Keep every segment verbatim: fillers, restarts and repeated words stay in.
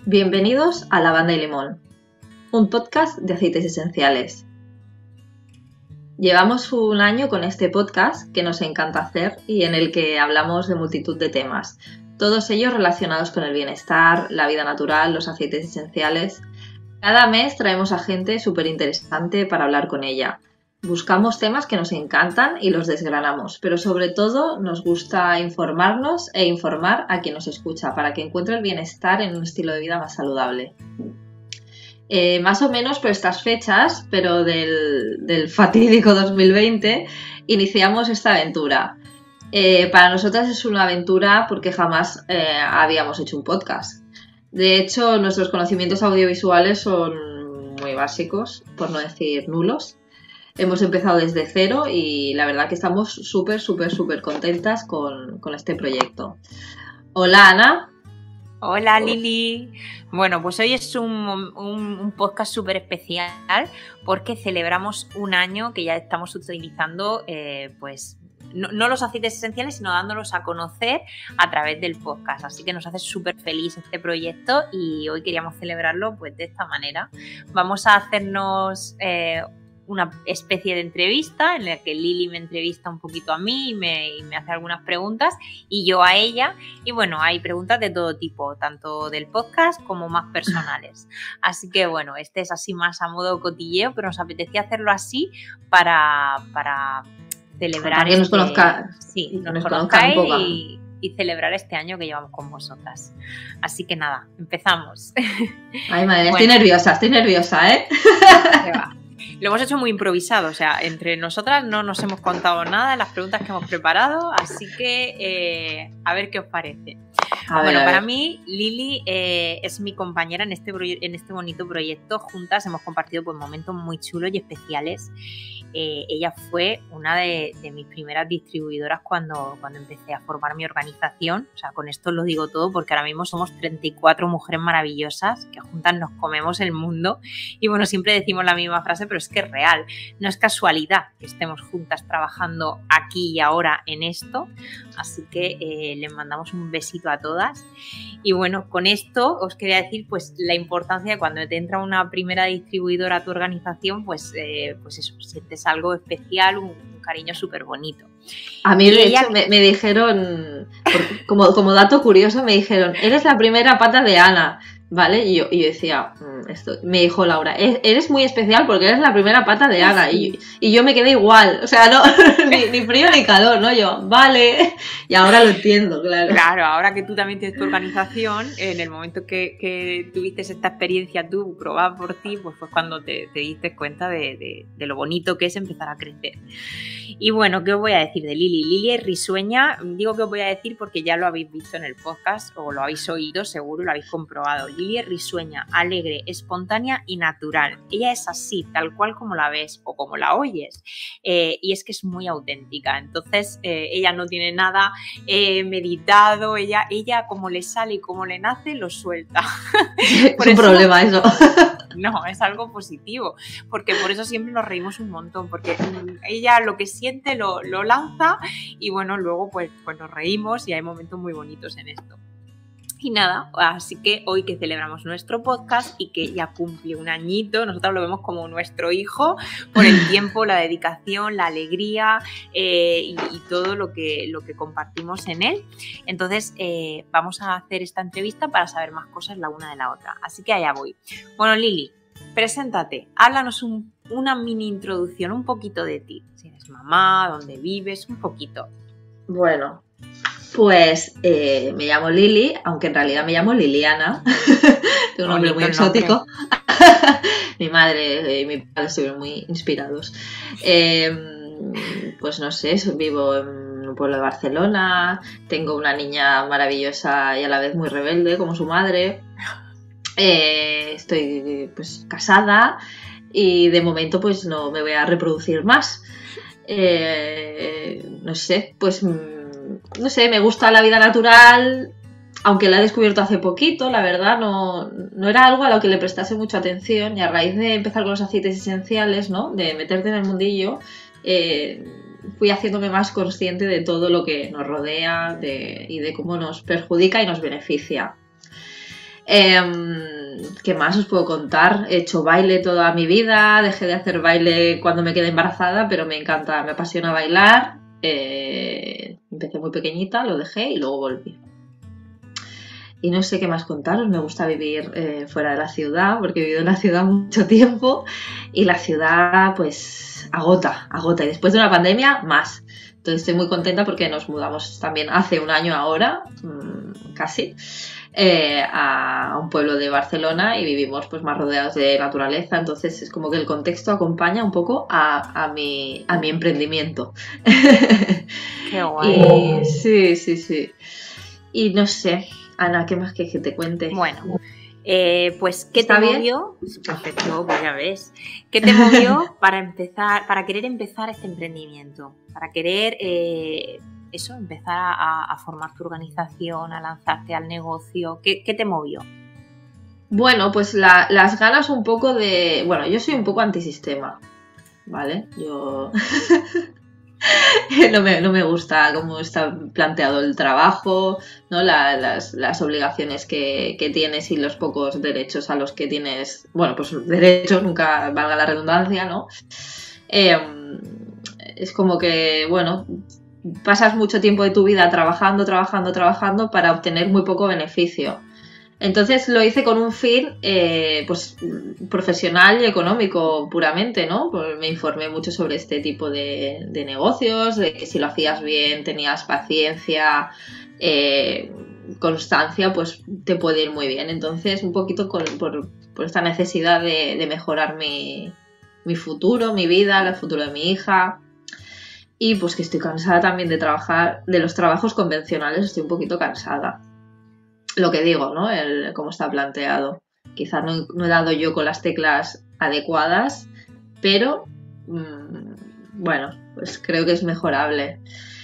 Bienvenidos a Lavanda y Limón, un podcast de aceites esenciales. Llevamos un año con este podcast que nos encanta hacer y en el que hablamos de multitud de temas, todos ellos relacionados con el bienestar, la vida natural, los aceites esenciales. Cada mes traemos a gente súper interesante para hablar con ella. Buscamos temas que nos encantan y los desgranamos, pero sobre todo nos gusta informarnos e informar a quien nos escucha para que encuentre el bienestar en un estilo de vida más saludable. Eh, más o menos por estas fechas, pero del, del fatídico dos mil veinte, iniciamos esta aventura. Eh, para nosotras es una aventura porque jamás eh, habíamos hecho un podcast. De hecho, nuestros conocimientos audiovisuales son muy básicos, por no decir nulos. Hemos empezado desde cero y la verdad que estamos súper, súper, súper contentas con, con este proyecto. Hola, Ana. Hola, Lili. Bueno, pues hoy es un, un, un podcast súper especial porque celebramos un año que ya estamos utilizando, eh, pues, no, no los aceites esenciales, sino dándolos a conocer a través del podcast. Así que nos hace súper feliz este proyecto y hoy queríamos celebrarlo pues de esta manera. Vamos a hacernos Eh, una especie de entrevista en la que Lili me entrevista un poquito a mí y me, y me hace algunas preguntas y yo a ella. Y bueno, hay preguntas de todo tipo, tanto del podcast como más personales. Así que bueno, este es así más a modo cotilleo, pero nos apetecía hacerlo así para, para celebrar. Para que nos este, conozca, sí, nos, nos conozcan un poco. Y, y celebrar este año que llevamos con vosotras. Así que nada, empezamos. Ay, madre, bueno. estoy nerviosa, estoy nerviosa, ¿eh? Se va. Lo hemos hecho muy improvisado, o sea, entre nosotras no nos hemos contado nada de las preguntas que hemos preparado, así que eh, a ver qué os parece. A bueno, ver, para ver. mí, Lili eh, es mi compañera en este, en este bonito proyecto. Juntas hemos compartido pues, momentos muy chulos y especiales. Eh, ella fue una de, de mis primeras distribuidoras cuando, cuando empecé a formar mi organización. O sea, con esto lo digo todo porque ahora mismo somos treinta y cuatro mujeres maravillosas que juntas nos comemos el mundo. Y bueno, siempre decimos la misma frase, pero es que es real. No es casualidad que estemos juntas trabajando aquí y ahora en esto. Así que eh, les mandamos un besito a todas. Y bueno, con esto os quería decir pues la importancia de cuando te entra una primera distribuidora a tu organización, pues, eh, pues eso, sientes algo especial, un, un cariño súper bonito. A mí, y de ella... hecho, me, me dijeron, como, como dato curioso, me dijeron, eres la primera pata de Ana, ¿vale? Y yo, y yo decía, mmm, esto, me dijo Laura, eres muy especial porque eres la primera pata de Ana. Sí. Y, y yo me quedé igual, o sea, no ni, ni frío ni calor, ¿no? Yo, vale, y ahora lo entiendo, claro. Claro, ahora que tú también tienes tu organización, en el momento que, que tuviste esta experiencia tú, probada por ti, pues fue cuando te, te diste cuenta de, de, de lo bonito que es empezar a crecer. Y bueno, ¿qué os voy a decir de Lili? Lili es risueña, digo que os voy a decir porque ya lo habéis visto en el podcast o lo habéis oído, seguro lo habéis comprobado. Lili es risueña, alegre, espontánea y natural. Ella es así, tal cual como la ves o como la oyes. Eh, y es que es muy auténtica. Entonces, eh, ella no tiene nada eh, meditado, ella, ella como le sale y como le nace, lo suelta. Es un eso, problema eso. No, es algo positivo, porque por eso siempre nos reímos un montón, porque ella lo que siente lo, lo lanza y bueno, luego pues, pues nos reímos y hay momentos muy bonitos en esto. Y nada, así que hoy que celebramos nuestro podcast y que ya cumple un añito, nosotros lo vemos como nuestro hijo por el tiempo, la dedicación, la alegría eh, y, y todo lo que, lo que compartimos en él. Entonces eh, vamos a hacer esta entrevista para saber más cosas la una de la otra. Así que allá voy. Bueno, Lili, preséntate, háblanos un, una mini introducción, un poquito de ti. Si eres mamá, dónde vives, un poquito. Bueno, pues eh, me llamo Lili, aunque en realidad me llamo Liliana, tengo un nombre muy exótico. Mi madre y mi padre estuvieron muy inspirados. Eh, pues no sé, vivo en un pueblo de Barcelona, tengo una niña maravillosa y a la vez muy rebelde como su madre. Eh, estoy pues casada y de momento pues no me voy a reproducir más. Eh, no sé, pues... No sé, me gusta la vida natural, aunque la he descubierto hace poquito, la verdad, no, no era algo a lo que le prestase mucha atención y a raíz de empezar con los aceites esenciales, ¿no? De meterte en el mundillo, eh, fui haciéndome más consciente de todo lo que nos rodea de, y de cómo nos perjudica y nos beneficia. Eh, ¿Qué más os puedo contar? He hecho baile toda mi vida, dejé de hacer baile cuando me quedé embarazada, pero me encanta, me apasiona bailar. Eh, empecé muy pequeñita, lo dejé y luego volví. Y no sé qué más contaros, me gusta vivir eh, fuera de la ciudad, porque he vivido en la ciudad mucho tiempo y la ciudad pues agota, agota. Y después de una pandemia, más. Entonces estoy muy contenta porque nos mudamos también hace un año ahora, mmm, casi, eh, a un pueblo de Barcelona y vivimos pues más rodeados de naturaleza. Entonces es como que el contexto acompaña un poco a, a, mi, a mi emprendimiento. Qué guay. Y, sí, sí, sí. Y no sé... Ana, ¿qué más quieres que te cuente? Bueno, eh, pues ¿qué te bien? movió? Perfecto, pues ya ves. ¿Qué te movió para empezar, para querer empezar este emprendimiento? Para querer eh, eso, empezar a, a formar tu organización, a lanzarte al negocio. ¿Qué, qué te movió? Bueno, pues la, las ganas un poco de... Bueno, yo soy un poco antisistema, ¿vale? Yo... No me, no me gusta cómo está planteado el trabajo, ¿no? La, las, las obligaciones que, que tienes y los pocos derechos a los que tienes, bueno, pues derechos, nunca valga la redundancia, ¿no? Eh, es como que, bueno, pasas mucho tiempo de tu vida trabajando, trabajando, trabajando para obtener muy poco beneficio. Entonces lo hice con un fin eh, pues profesional y económico puramente, ¿no? Pues me informé mucho sobre este tipo de, de negocios, de que si lo hacías bien, tenías paciencia, eh, constancia, pues te puede ir muy bien. Entonces un poquito con, por, por esta necesidad de, de mejorar mi, mi futuro, mi vida, el futuro de mi hija. Y pues que estoy cansada también de trabajar, de los trabajos convencionales, estoy un poquito cansada. Lo que digo, ¿no? El, cómo está planteado. Quizás no, no he dado yo con las teclas adecuadas, pero mmm, bueno, pues creo que es mejorable.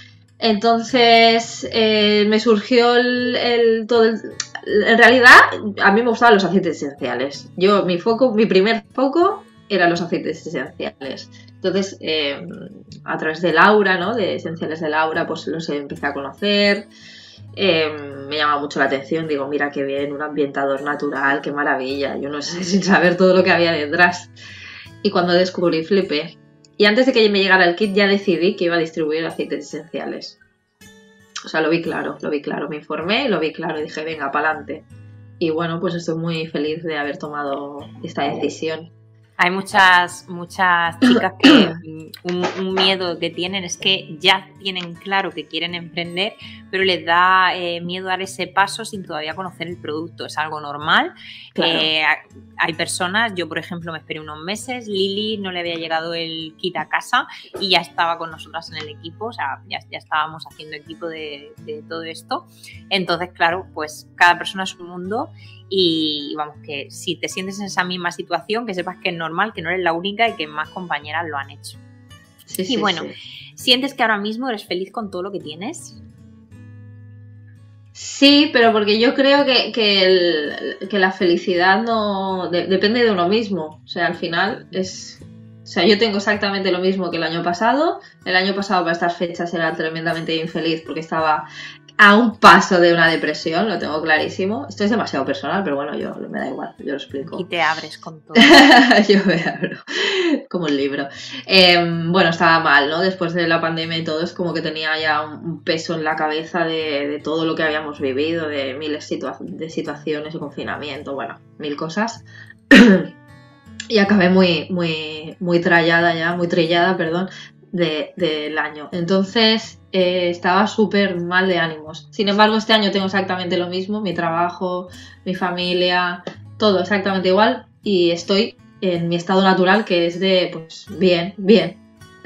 Entonces eh, me surgió el, el todo el, en realidad a mí me gustaban los aceites esenciales. Yo mi foco, mi primer foco eran los aceites esenciales. Entonces eh, a través de Laura, ¿no? De Esenciales de Laura, pues los empecé a conocer. Eh, me llama mucho la atención, digo, mira qué bien, un ambientador natural, qué maravilla, yo no sé, sin saber todo lo que había detrás. Y cuando descubrí, flipé. Y antes de que me llegara el kit ya decidí que iba a distribuir aceites esenciales. O sea, lo vi claro, lo vi claro, me informé, lo vi claro y dije, venga, pa'lante. Y bueno, pues estoy muy feliz de haber tomado esta decisión. Hay muchas, muchas chicas que un, un miedo que tienen es que ya tienen claro que quieren emprender, pero les da eh, miedo dar ese paso sin todavía conocer el producto. Es algo normal. Claro. Eh, hay personas, yo por ejemplo me esperé unos meses, Lili no le había llegado el kit a casa y ya estaba con nosotras en el equipo, o sea, ya, ya estábamos haciendo equipo de, de todo esto. Entonces, claro, pues cada persona es un mundo. Y vamos, que si te sientes en esa misma situación, que sepas que es normal, que no eres la única y que más compañeras lo han hecho. Sí, y sí, bueno, sí. ¿sientes que ahora mismo eres feliz con todo lo que tienes? Sí, pero porque yo creo que, que, el, que la felicidad no de, depende de uno mismo. O sea, al final es... O sea, yo tengo exactamente lo mismo que el año pasado. El año pasado para estas fechas era tremendamente infeliz porque estaba a un paso de una depresión, lo tengo clarísimo. Esto es demasiado personal, pero bueno, yo me da igual, yo lo explico. Y te abres con todo. Yo me abro, como un libro. Eh, bueno, estaba mal, ¿no? Después de la pandemia y todo, es como que tenía ya un peso en la cabeza de, de todo lo que habíamos vivido, de miles situa- de situaciones de confinamiento, bueno, mil cosas. Y acabé muy, muy, muy trallada ya, muy trillada, perdón, de, del año. Entonces eh, estaba súper mal de ánimos. Sin embargo, este año tengo exactamente lo mismo, mi trabajo, mi familia, todo exactamente igual y estoy en mi estado natural que es de, pues, bien, bien.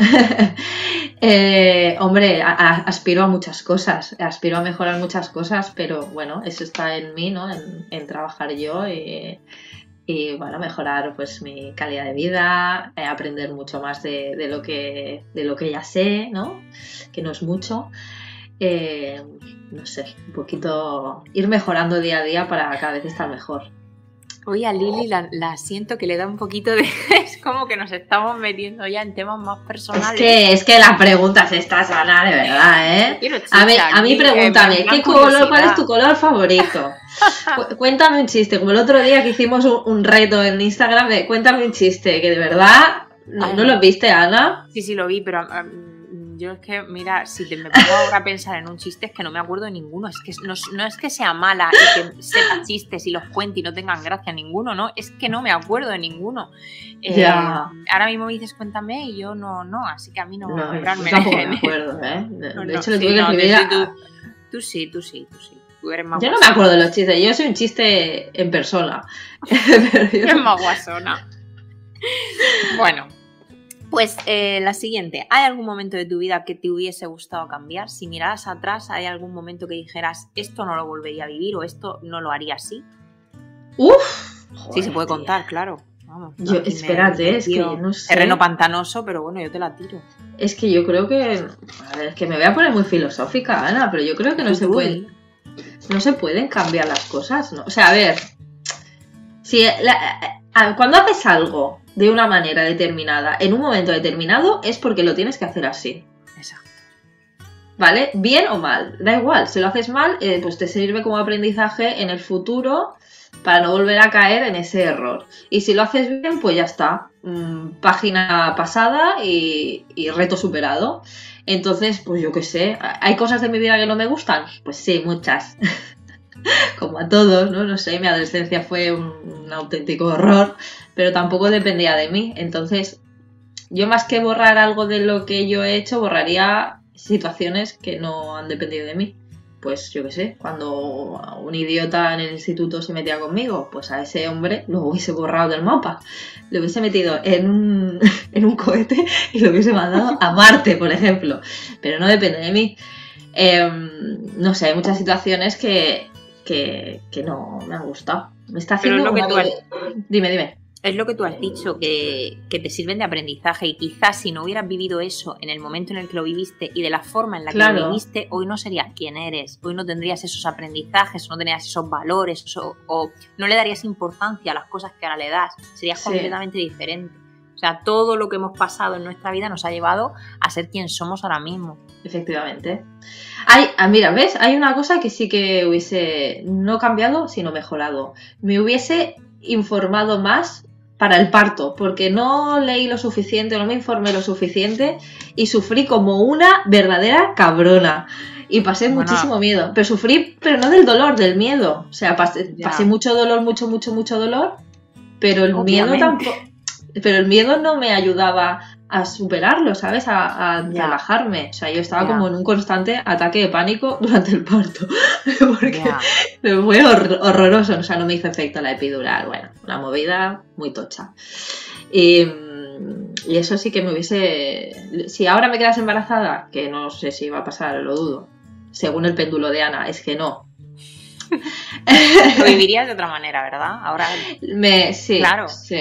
eh, hombre, a, a, aspiro a muchas cosas, aspiro a mejorar muchas cosas, pero bueno, eso está en mí, ¿no? En, en trabajar yo y... Y bueno, mejorar pues mi calidad de vida, eh, aprender mucho más de, de, lo que, de lo que ya sé, ¿no? Que no es mucho. Eh, no sé, un poquito ir mejorando día a día para cada vez estar mejor. Hoy a Lili la, la siento que le da un poquito de... Es como que nos estamos metiendo ya en temas más personales. Es que, es que las preguntas estas, Ana, de verdad, ¿eh? Chicha, a mí, a mí aquí, pregúntame, eh, ¿qué color, ¿cuál es tu color favorito? Cu- Cuéntame un chiste, como el otro día que hicimos un, un reto en Instagram de cuéntame un chiste, que de verdad, ¿no, Ay, ¿no lo viste, Ana? Sí, sí, lo vi, pero um, yo es que, mira, si te me pongo ahora a pensar en un chiste, es que no me acuerdo de ninguno. Es que no, no es que sea mala y que sepa chistes y los cuente y no tengan gracia ninguno, ¿no? Es que no me acuerdo de ninguno. Eh, Ya. Ahora mismo me dices cuéntame y yo no, no, así que a mí no me No, voy yo a comprarme. tampoco me acuerdo, ¿eh? De, No, de no, hecho, le sí, tuve que no, escribir sí, a... tú, tú sí, tú sí, tú sí. Tú eres más Yo no me guasona. acuerdo de los chistes, yo soy un chiste en persona. Pero yo- Eres más guasona. Bueno, pues eh, la siguiente. ¿Hay algún momento de tu vida que te hubiese gustado cambiar? Si miraras atrás, ¿hay algún momento que dijeras esto no lo volvería a vivir o esto no lo haría así? Uf, Sí, joder, se puede tía. contar, claro. Vamos, Yo, aquí me- espérate, me es que tiro no sé. terreno pantanoso, pero bueno, yo te la tiro. Es que yo creo que. A ver, es que me voy a poner muy filosófica, Ana, pero yo creo que no Tú, se tú, pueden. No se pueden cambiar las cosas, ¿no? O sea, a ver. Si la- a- cuando haces algo de una manera determinada, en un momento determinado, es porque lo tienes que hacer así. Exacto. ¿Vale? Bien o mal, da igual. Si lo haces mal, eh, pues te sirve como aprendizaje en el futuro para no volver a caer en ese error. Y si lo haces bien, pues ya está. Mm, página pasada y, y reto superado. Entonces, pues yo qué sé. ¿Hay cosas de mi vida que no me gustan? Pues sí, muchas. Como a todos, ¿no? No sé, mi adolescencia fue un, un auténtico horror, pero tampoco dependía de mí. Entonces, yo más que borrar algo de lo que yo he hecho, borraría situaciones que no han dependido de mí. Pues yo qué sé, cuando un idiota en el instituto se metía conmigo, pues a ese hombre lo hubiese borrado del mapa. Lo hubiese metido en un, en un cohete y lo hubiese mandado a Marte, por ejemplo. Pero no depende de mí. Eh, no sé, hay muchas situaciones que, que, que no me han gustado. Me está Pero es haciendo lo que una... tú has, Dime, dime. es lo que tú has dicho, que, que te sirven de aprendizaje y quizás si no hubieras vivido eso en el momento en el que lo viviste y de la forma en la que Claro. lo viviste, hoy no serías quien eres, hoy no tendrías esos aprendizajes, no tendrías esos valores o, o no le darías importancia a las cosas que ahora le das, serías Sí. completamente diferente. O sea, todo lo que hemos pasado en nuestra vida nos ha llevado a ser quien somos ahora mismo. Efectivamente. Hay, ah, mira, ¿ves? Hay una cosa que sí que hubiese no cambiado, sino mejorado. Me hubiese informado más para el parto, porque no leí lo suficiente, no me informé lo suficiente y sufrí como una verdadera cabrona. Y pasé Bueno. muchísimo miedo. Pero sufrí, pero no del dolor, del miedo. O sea, pasé, Ya. pasé mucho dolor, mucho, mucho, mucho dolor, pero el miedo Obviamente. tampoco... Pero el miedo no me ayudaba a superarlo, ¿sabes? A, a Ya. relajarme. O sea, yo estaba Ya. como en un constante ataque de pánico durante el parto. Porque Ya. fue hor- horroroso. O sea, no me hizo efecto la epidural. Bueno, una movida muy tocha. Y, y eso sí que me hubiese... Si ahora me quedas embarazada, que no sé si va a pasar, lo dudo. Según el péndulo de Ana, es que no. Lo vivirías de otra manera, ¿verdad? Ahora Me, sí, Claro. sí.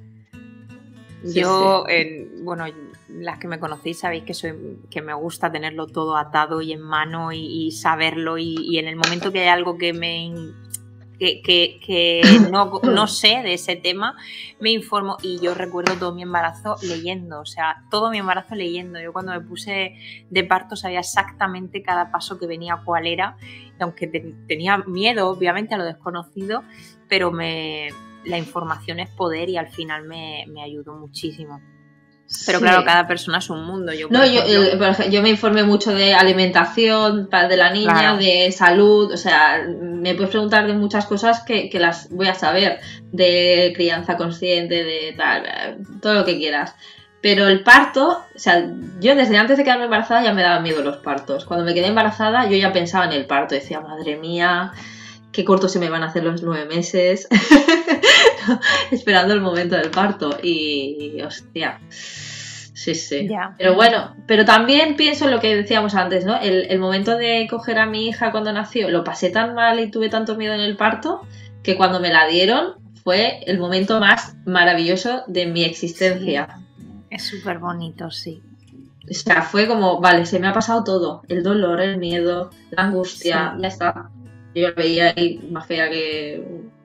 Sí, yo, eh, bueno, las que me conocéis sabéis que soy, que me gusta tenerlo todo atado y en mano y, y saberlo y, y en el momento que hay algo que me que, que, que no, no sé de ese tema, me informo y yo recuerdo todo mi embarazo leyendo, o sea, todo mi embarazo leyendo. Yo cuando me puse de parto sabía exactamente cada paso que venía cuál era, y aunque te, tenía miedo obviamente a lo desconocido, pero me... la información es poder y al final me, me ayudó muchísimo. Pero Sí. claro, cada persona es un mundo. Yo, por No, yo, ejemplo, eh, por ejemplo, yo me informé mucho de alimentación pa- de la niña, Claro. de salud, o sea, me puedes preguntar de muchas cosas que, que las voy a saber, de crianza consciente, de tal, eh, todo lo que quieras. Pero el parto, o sea, yo desde antes de quedarme embarazada ya me daban miedo los partos. Cuando me quedé embarazada yo ya pensaba en el parto, decía, madre mía, qué cortos se me van a hacer los nueve meses, esperando el momento del parto. Y, hostia, sí, sí. Ya. Pero bueno, pero también pienso en lo que decíamos antes, ¿no? El, el momento de coger a mi hija cuando nació, lo pasé tan mal y tuve tanto miedo en el parto, que cuando me la dieron fue el momento más maravilloso de mi existencia. Sí, es súper bonito, sí. O sea, fue como, vale, se me ha pasado todo, el dolor, el miedo, la angustia, Sí. ya está. Yo la veía ahí más fea que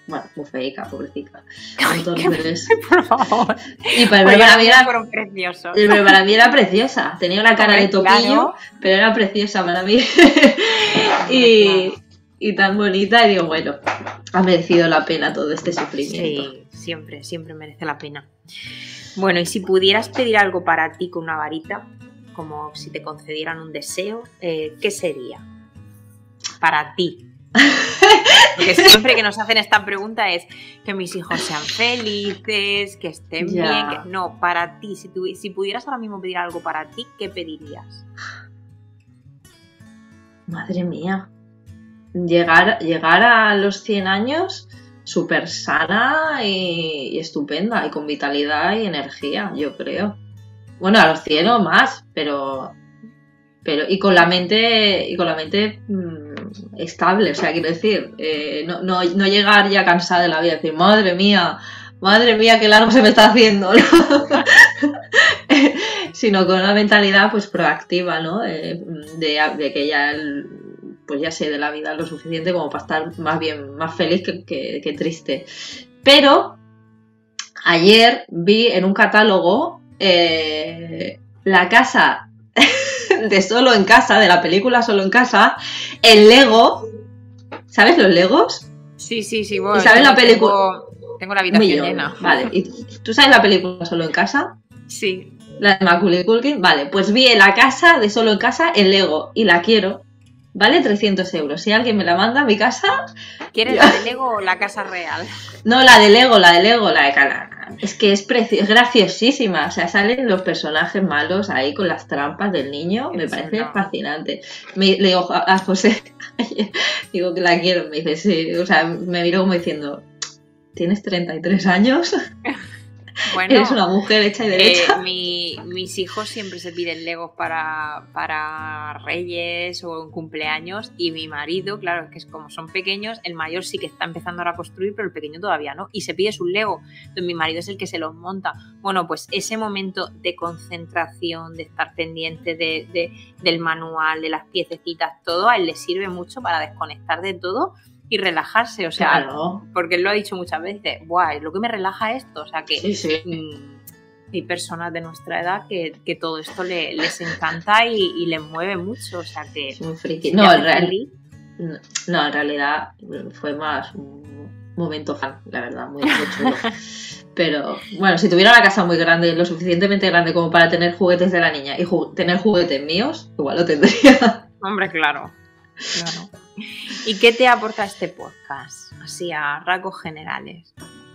bueno, muy feica, pobrecita. Ay, Entonces, qué, por favor. y para, Pues para, mí era, fueron preciosos. pero para mí era preciosa. Tenía una cara Hombre, de topillo, claro. pero era preciosa para mí. Hombre, y, claro. y tan bonita, y digo, bueno, ha merecido la pena todo este sufrimiento. Sí, siempre, siempre merece la pena. Bueno, y si pudieras pedir algo para ti con una varita, como si te concedieran un deseo, eh, ¿qué sería? Para ti. Porque siempre que nos hacen esta pregunta es que mis hijos sean felices, que estén Ya. bien. Que... No, para ti, si, tu... si pudieras ahora mismo pedir algo para ti, ¿qué pedirías? Madre mía. Llegar, llegar a los cien años súper sana y, y estupenda, y con vitalidad y energía, yo creo. Bueno, a los cien o más, pero... pero y con la mente y con la mente mmm, estable, o sea, quiero decir, eh, no, no, no llegar ya cansada de la vida, decir, madre mía, madre mía, qué largo se me está haciendo, ¿no? Sino con una mentalidad pues proactiva, ¿no? Eh, de, de que ya pues ya sé de la vida lo suficiente como para estar más bien más feliz que, que, que triste. Pero ayer vi en un catálogo eh, la casa de Solo en Casa, de la película Solo en Casa, el Lego. ¿Sabes los Legos? Sí, sí, sí. Bueno, ¿Y sabes la película? Tengo, tengo la habitación Millón. llena. Vale. ¿Y tú sabes la película Solo en Casa? Sí. La de Macaulay Culkin. Vale, pues vi en la casa de Solo en Casa el Lego y la quiero. Vale trescientos euros. Si alguien me la manda a mi casa... ¿Quieres yo... la de Lego o la casa real? No, la de Lego, la de Lego, la de Cala. Es que es, preci... es graciosísima. O sea, salen los personajes malos ahí con las trampas del niño. Me Eso parece no. fascinante. Me, le digo a José, digo que la quiero. Me dice, sí. O sea, me miró como diciendo, ¿tienes treinta y tres años? Bueno, eres una mujer hecha y derecha. Eh, mi, mis hijos siempre se piden Legos para, para Reyes o en cumpleaños, y mi marido, claro, es que es como son pequeños, el mayor sí que está empezando ahora a construir, pero el pequeño todavía no, y se pide su Lego. Entonces mi marido es el que se los monta. Bueno, pues ese momento de concentración, de estar pendiente de, de, del manual, de las piececitas, todo, a él le sirve mucho para desconectar de todo y relajarse, o sea, claro. Porque él lo ha dicho muchas veces, guau, lo que me relaja esto, o sea que sí, sí. Mmm, hay personas de nuestra edad que, que todo esto le, les encanta y, y les mueve mucho, o sea que... Es muy friki. No, en real... no, en realidad fue más un momento fan, la verdad, muy, muy chulo. Pero, bueno, si tuviera una casa muy grande, lo suficientemente grande como para tener juguetes de la niña y ju- tener juguetes míos, igual lo tendría. Hombre, claro, claro. ¿Y qué te aporta este podcast? Así a rasgos generales.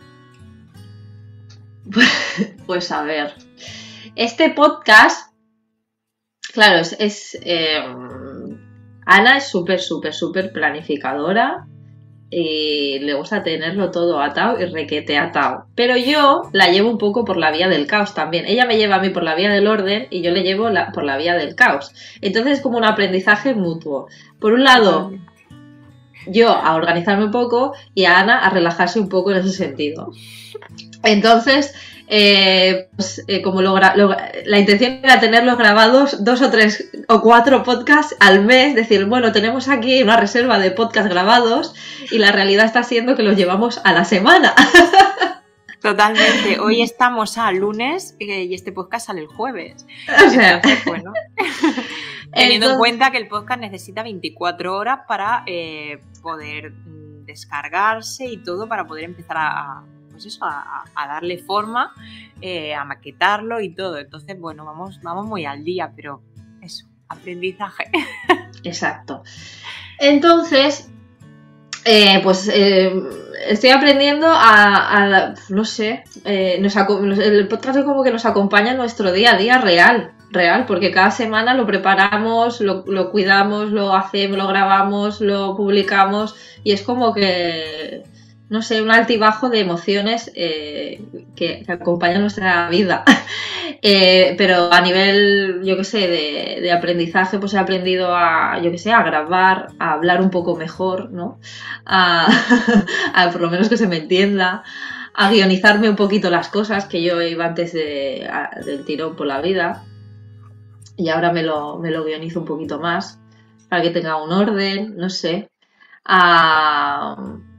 Pues a ver, este podcast, claro, es, es eh, Ana es súper, súper, súper planificadora y le gusta tenerlo todo atado y requete atado. Pero yo la llevo un poco por la vía del caos también. Ella me lleva a mí por la vía del orden y yo le llevo la, por la vía del caos. Entonces es como un aprendizaje mutuo. Por un lado, yo a organizarme un poco y a Ana a relajarse un poco en ese sentido. Entonces, eh, pues, eh, como lo, lo, la intención era tenerlos grabados dos o tres o cuatro podcasts al mes, decir, bueno, tenemos aquí una reserva de podcasts grabados y la realidad está siendo que los llevamos a la semana. Totalmente. Hoy estamos a lunes eh, y este podcast sale el jueves. O sea, entonces, bueno, teniendo entonces... en cuenta que el podcast necesita veinticuatro horas para eh, poder mm, descargarse y todo, para poder empezar a, a pues eso, a, a darle forma, eh, a maquetarlo y todo. Entonces, bueno, vamos, vamos muy al día, pero eso, aprendizaje. Exacto. Entonces, eh, pues eh, estoy aprendiendo a, a no sé, eh, nos, el podcast es como que nos acompaña en nuestro día a día real, real, porque cada semana lo preparamos, lo, lo cuidamos, lo hacemos, lo grabamos, lo publicamos y es como que... no sé, un altibajo de emociones eh, que, que acompañan nuestra vida. eh, pero a nivel, yo qué sé, de, de aprendizaje, pues he aprendido a, yo qué sé, a grabar, a hablar un poco mejor, ¿no? A, a por lo menos que se me entienda, a guionizarme un poquito las cosas que yo iba antes de, a, del tirón por la vida. Y ahora me lo, me lo guionizo un poquito más, para que tenga un orden, no sé. A...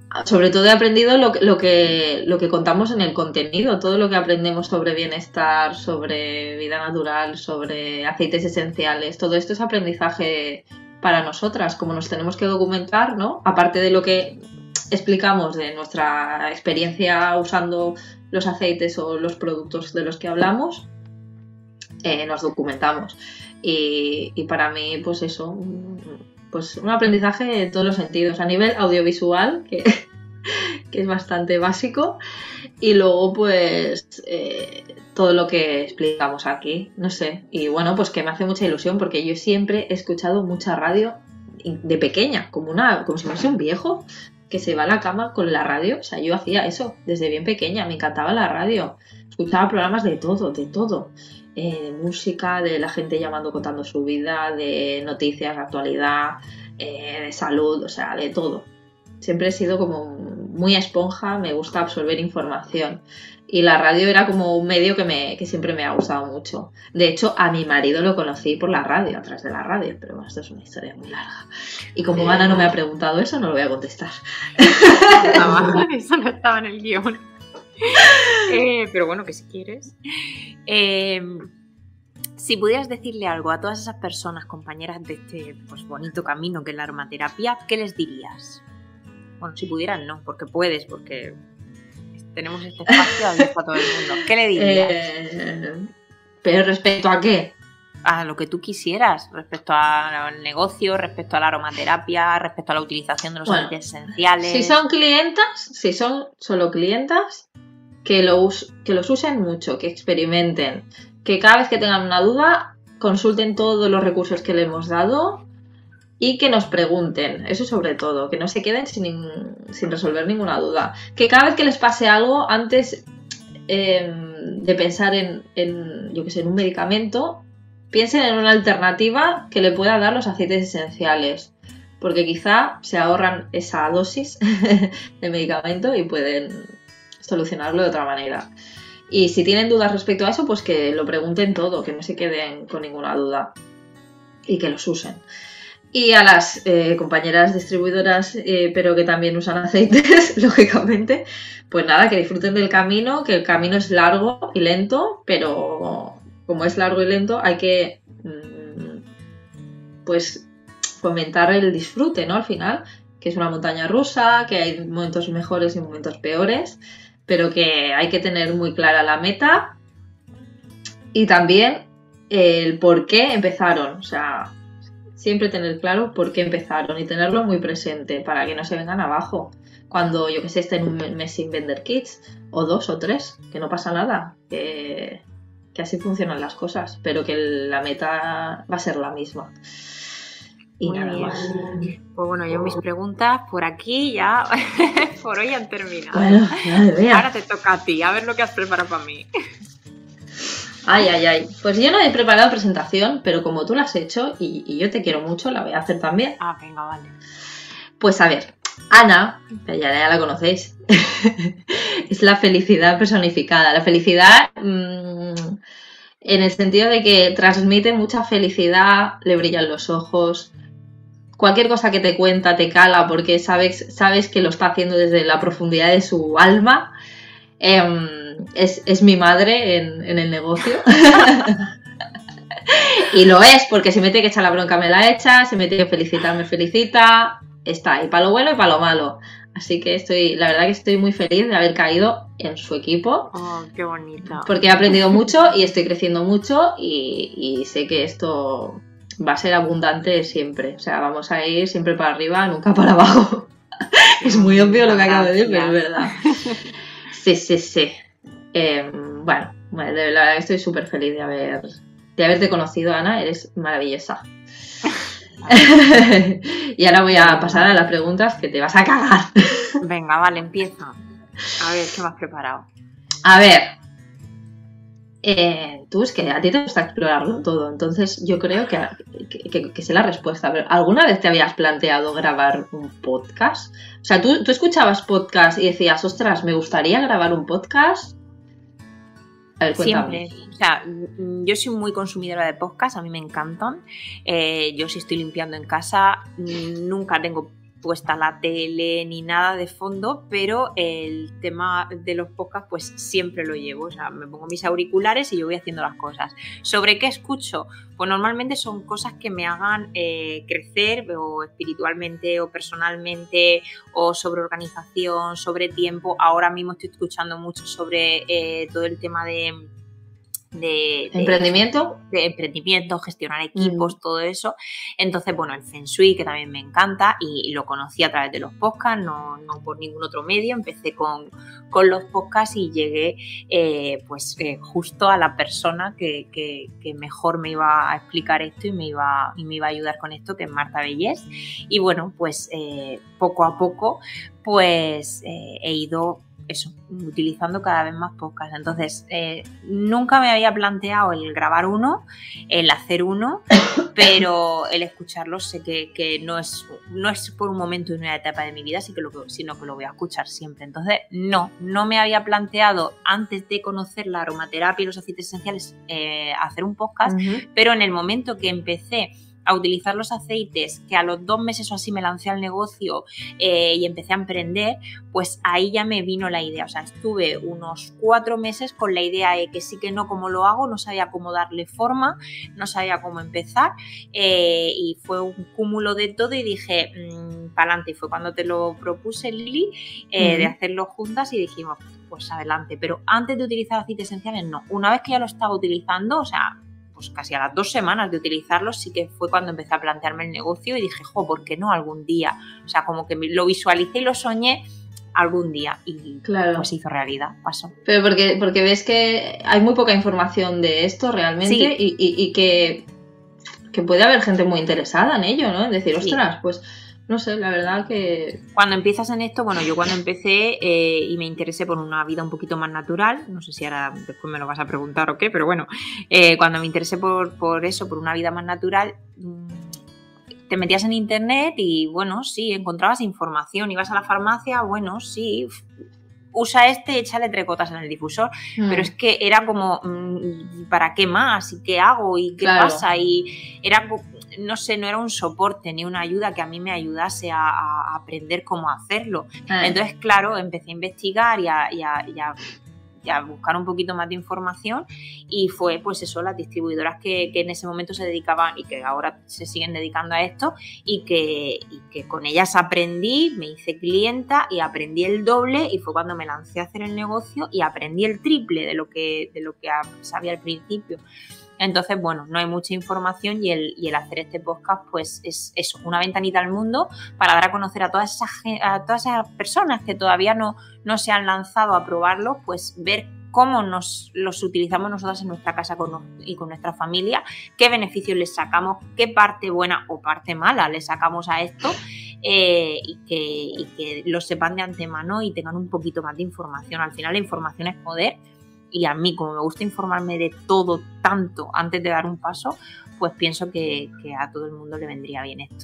sobre todo he aprendido lo que, lo que, lo que contamos en el contenido, todo lo que aprendemos sobre bienestar, sobre vida natural, sobre aceites esenciales, todo esto es aprendizaje para nosotras, como nos tenemos que documentar, ¿no? Aparte de lo que explicamos de nuestra experiencia usando los aceites o los productos de los que hablamos, eh, nos documentamos. Y, y para mí, pues eso, pues un aprendizaje en todos los sentidos, a nivel audiovisual, que, que es bastante básico, y luego pues eh, todo lo que explicamos aquí, no sé, y bueno, pues que me hace mucha ilusión porque yo siempre he escuchado mucha radio de pequeña, como una, como si fuese un viejo que se va a la cama con la radio. O sea, yo hacía eso desde bien pequeña, me encantaba la radio, escuchaba programas de todo, de todo. Eh, de música, de la gente llamando, contando su vida, de noticias, actualidad, eh, de salud, o sea, de todo. Siempre he sido como muy esponja, me gusta absorber información. Y la radio era como un medio que, me, que siempre me ha gustado mucho. De hecho, a mi marido lo conocí por la radio, a través de la radio, pero bueno, esto es una historia muy larga. Y como Ana no me ha preguntado eso, no lo voy a contestar. No, eso no estaba en el guión. Eh, pero bueno, que si quieres. Eh, si pudieras decirle algo a todas esas personas, compañeras de este pues, bonito camino que es la aromaterapia, ¿qué les dirías? Bueno, si pudieras no, porque puedes, porque tenemos este espacio abierto a todo el mundo. ¿Qué le dirías? Eh, ¿Pero respecto a qué? A lo que tú quisieras, respecto al negocio, respecto a la aromaterapia, respecto a la utilización de los bueno, aceites esenciales. Si son clientas, si son solo clientas, que, lo us- que los usen mucho, que experimenten, que cada vez que tengan una duda consulten todos los recursos que le hemos dado y que nos pregunten, eso sobre todo, que no se queden sin, sin resolver ninguna duda. Que cada vez que les pase algo, antes eh, de pensar en, en, yo que sé, en un medicamento, piensen en una alternativa que le pueda dar los aceites esenciales, porque quizá se ahorran esa dosis de medicamento y pueden solucionarlo de otra manera. Y si tienen dudas respecto a eso, pues que lo pregunten todo, que no se queden con ninguna duda y que los usen. Y a las eh, compañeras distribuidoras, eh, pero que también usan aceites, lógicamente, pues nada, que disfruten del camino, que el camino es largo y lento, pero como es largo y lento hay que mmm, pues fomentar el disfrute, ¿no? Al final, que es una montaña rusa, que hay momentos mejores y momentos peores, pero que hay que tener muy clara la meta y también el por qué empezaron. O sea, siempre tener claro por qué empezaron y tenerlo muy presente para que no se vengan abajo cuando, yo que sé, estén un mes sin vender kits, o dos o tres, que no pasa nada, que, que así funcionan las cosas, pero que la meta va a ser la misma. Y muy nada bien. más. Pues bueno, yo mis preguntas por aquí ya por hoy han terminado. Bueno, madre mía. Ahora te toca a ti, a ver lo que has preparado para mí. Ay, ay, ay. Pues yo no he preparado presentación, pero como tú la has hecho y, y yo te quiero mucho, la voy a hacer también. Ah, venga, vale. Pues a ver, Ana, ya, ya la conocéis, es la felicidad personificada. La felicidad mmm, en el sentido de que transmite mucha felicidad, le brillan los ojos. Cualquier cosa que te cuenta te cala porque sabes, sabes que lo está haciendo desde la profundidad de su alma. Eh, es, es mi madre en, en el negocio. Y lo es, porque si me tiene que echar la bronca me la echa, si me tiene que felicitar me felicita. Está ahí, para lo bueno y para lo malo. Así que estoy, la verdad que estoy muy feliz de haber caído en su equipo. Oh, qué bonito. Porque he aprendido mucho y estoy creciendo mucho y, y sé que esto va a ser abundante siempre. O sea, vamos a ir siempre para arriba, nunca para abajo. Es muy obvio lo que acabo de decir, pero es verdad. Sí, sí, sí. Eh, bueno, bueno, de verdad que estoy súper feliz de haber, de haberte conocido, Ana. Eres maravillosa. Y ahora voy a pasar a las preguntas que te vas a cagar. Venga, vale, empieza. A ver, ¿qué me has preparado? A ver. Eh, tú es que a ti te gusta explorarlo todo, entonces yo creo que, que, que, que sé la respuesta. Pero ¿alguna vez te habías planteado grabar un podcast? O sea, ¿tú, tú escuchabas podcast y decías, ostras, me gustaría grabar un podcast? A ver, cuéntame. Siempre. O sea, yo soy muy consumidora de podcast, a mí me encantan. Eh, yo si estoy limpiando en casa, nunca tengo puesta la tele ni nada de fondo, pero el tema de los podcasts pues siempre lo llevo, o sea, me pongo mis auriculares y yo voy haciendo las cosas. ¿Sobre qué escucho? Pues normalmente son cosas que me hagan eh, crecer o espiritualmente o personalmente, o sobre organización, sobre tiempo. Ahora mismo estoy escuchando mucho sobre eh, todo el tema de De, de ¿Emprendimiento? De emprendimiento, gestionar equipos, mm. todo eso. Entonces, bueno, el Feng Shui, que también me encanta, y, y lo conocí a través de los podcasts, no, no por ningún otro medio. Empecé con, con los podcasts y llegué eh, pues eh, justo a la persona que, que, que mejor me iba a explicar esto y me iba, y me iba a ayudar con esto, que es Marta Bellés. Y bueno, pues eh, poco a poco pues eh, he ido eso, utilizando cada vez más podcasts. Entonces, eh, nunca me había planteado el grabar uno, el hacer uno, pero el escucharlos sé que, que no, es, no es por un momento y una etapa de mi vida, sino que, lo, sino que lo voy a escuchar siempre. Entonces, no, no me había planteado antes de conocer la aromaterapia y los aceites esenciales eh, hacer un podcast, uh-huh. pero en el momento que empecé a utilizar los aceites, que a los dos meses o así me lancé al negocio eh, y empecé a emprender, pues ahí ya me vino la idea. O sea, estuve unos cuatro meses con la idea de que sí, que no, cómo lo hago, no sabía cómo darle forma, no sabía cómo empezar eh, y fue un cúmulo de todo y dije, mmm, para adelante. Y fue cuando te lo propuse, Lili, eh, uh-huh. de hacerlo juntas y dijimos, pues adelante. Pero antes de utilizar aceites esenciales, no. Una vez que ya lo estaba utilizando, o sea, pues casi a las dos semanas de utilizarlos, sí que fue cuando empecé a plantearme el negocio y dije, jo, ¿por qué no algún día? O sea, como que lo visualicé y lo soñé algún día y claro. pues hizo realidad, pasó. Pero porque, porque ves que hay muy poca información de esto realmente sí. y, y, y que, que puede haber gente muy interesada en ello, ¿no? Es decir, ostras, sí. pues no sé, la verdad que... Cuando empiezas en esto, bueno, yo cuando empecé eh, y me interesé por una vida un poquito más natural, no sé si ahora después me lo vas a preguntar o qué, pero bueno, eh, cuando me interesé por, por eso, por una vida más natural, te metías en internet y bueno, sí, encontrabas información, ibas a la farmacia, bueno, sí, usa este, échale tres gotas en el difusor, mm. pero es que era como, ¿para qué más? ¿Y qué hago? ¿Y qué claro. pasa? Y era... no sé, no era un soporte ni una ayuda que a mí me ayudase a, a aprender cómo hacerlo. Ah. Entonces, claro, empecé a investigar y a, y, a, y, a, y a buscar un poquito más de información y fue, pues eso, las distribuidoras que, que en ese momento se dedicaban y que ahora se siguen dedicando a esto y que, y que con ellas aprendí, me hice clienta y aprendí el doble y fue cuando me lancé a hacer el negocio y aprendí el triple de lo que, de lo que sabía al principio. Entonces, bueno, no hay mucha información y el, y el hacer este podcast pues es eso, una ventanita al mundo para dar a conocer a todas esas, a todas esas personas que todavía no, no se han lanzado a probarlo, pues ver cómo nos los utilizamos nosotras en nuestra casa con, y con nuestra familia, qué beneficios les sacamos, qué parte buena o parte mala le sacamos a esto eh, y, que, y que lo sepan de antemano y tengan un poquito más de información. Al final la información es poder. Y a mí, como me gusta informarme de todo tanto antes de dar un paso, pues pienso que, que a todo el mundo le vendría bien esto.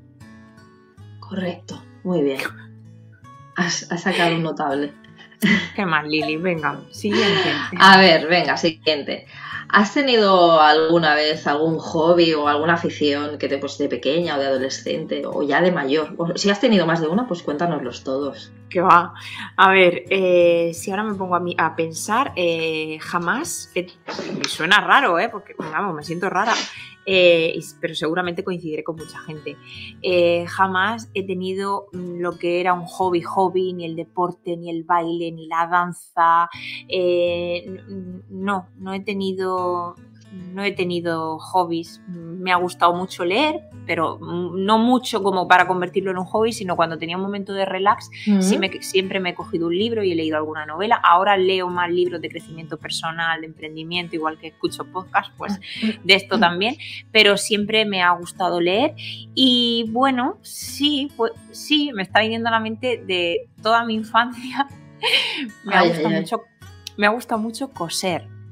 Correcto, muy bien. Has, has sacado un notable. ¿Qué más, Lili? Venga, siguiente. A ver, venga, siguiente. ¿Has tenido alguna vez algún hobby o alguna afición que te pues de pequeña o de adolescente o ya de mayor? O si has tenido más de una, pues cuéntanoslos todos. ¿Qué va? A ver, eh, si ahora me pongo a, mí, a pensar, eh, jamás, eh, me suena raro, ¿eh? Porque, vamos, me siento rara, eh, pero seguramente coincidiré con mucha gente. Eh, jamás he tenido lo que era un hobby, hobby, ni el deporte, ni el baile, ni la danza. Eh, no, no he tenido... No he tenido hobbies, me ha gustado mucho leer, pero no mucho como para convertirlo en un hobby, sino cuando tenía un momento de relax, uh-huh. sí me, siempre me he cogido un libro y he leído alguna novela. Ahora leo más libros de crecimiento personal, de emprendimiento, igual que escucho podcast, pues de esto también, pero siempre me ha gustado leer y bueno, sí, pues, sí, me está viniendo a la mente de toda mi infancia, me, ay, ha gustado ay, mucho, ay. me ha gustado mucho coser.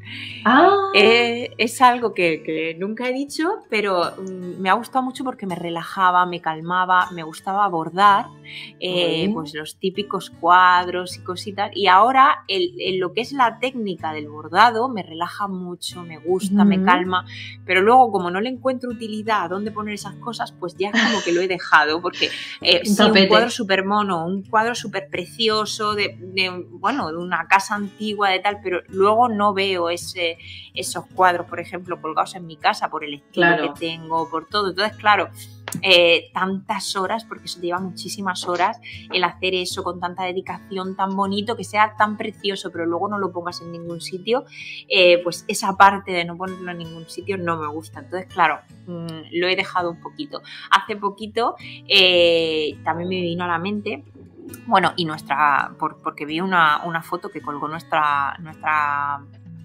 Ah. Eh, es algo que, que nunca he dicho, pero mm, me ha gustado mucho porque me relajaba, me calmaba, me gustaba bordar, eh, pues los típicos cuadros y cositas. Y ahora el, el, lo que es la técnica del bordado me relaja mucho, me gusta, uh-huh. me calma, pero luego como no le encuentro utilidad a dónde poner esas cosas, pues ya como que lo he dejado, porque eh, sí, un cuadro súper mono, un cuadro súper precioso, de, de, bueno, de una casa antigua, de tal, pero luego no veo ese, esos cuadros, por ejemplo, colgados en mi casa por el estilo claro. que tengo, por todo. Entonces, claro, eh, tantas horas, porque eso te lleva muchísimas horas, el hacer eso con tanta dedicación, tan bonito, que sea tan precioso, pero luego no lo pongas en ningún sitio, eh, pues esa parte de no ponerlo en ningún sitio no me gusta. Entonces, claro, mmm, lo he dejado un poquito. Hace poquito eh, también me vino a la mente, bueno, y nuestra, por, porque vi una, una foto que colgó nuestra, nuestra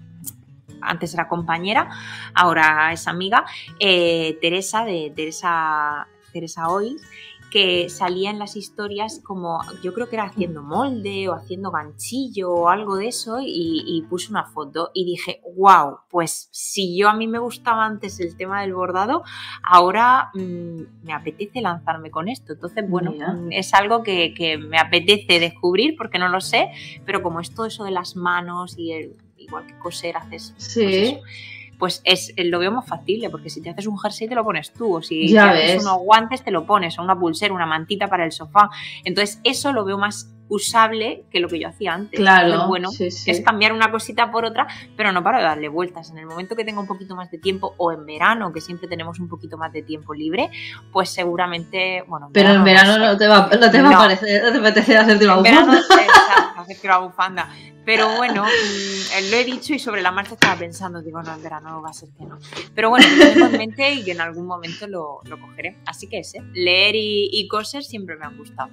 antes era compañera, ahora es amiga, eh, Teresa, de Teresa, Teresa Oil, que salía en las historias como, yo creo que era haciendo molde o haciendo ganchillo o algo de eso, y, y puse una foto y dije, wow, pues si yo a mí me gustaba antes el tema del bordado, ahora mmm, me apetece lanzarme con esto. Entonces, bueno, Mira. es algo que, que me apetece descubrir porque no lo sé, pero como es todo eso de las manos y el igual que coser haces, sí. pues eso, pues es, lo veo más factible, porque si te haces un jersey te lo pones tú, o si ya te ves. haces unos guantes te lo pones, o una pulsera, una mantita para el sofá. Entonces eso lo veo más usable que lo que yo hacía antes. Claro, Entonces, bueno, sí, sí. es cambiar una cosita por otra, pero no para darle vueltas. En el momento que tenga un poquito más de tiempo, o en verano, que siempre tenemos un poquito más de tiempo libre, pues seguramente, bueno... Pero en verano no, no te va, no te va no. a parecer, no te apetece hacerte una bufanda. En verano no hacerte una bufanda. Pero bueno, mmm, lo he dicho y sobre la marcha estaba pensando, digo, no, en verano va a ser que no. Pero bueno, lo tengo en mente y que en algún momento lo, lo cogeré. Así que ese, leer y, y coser siempre me han gustado.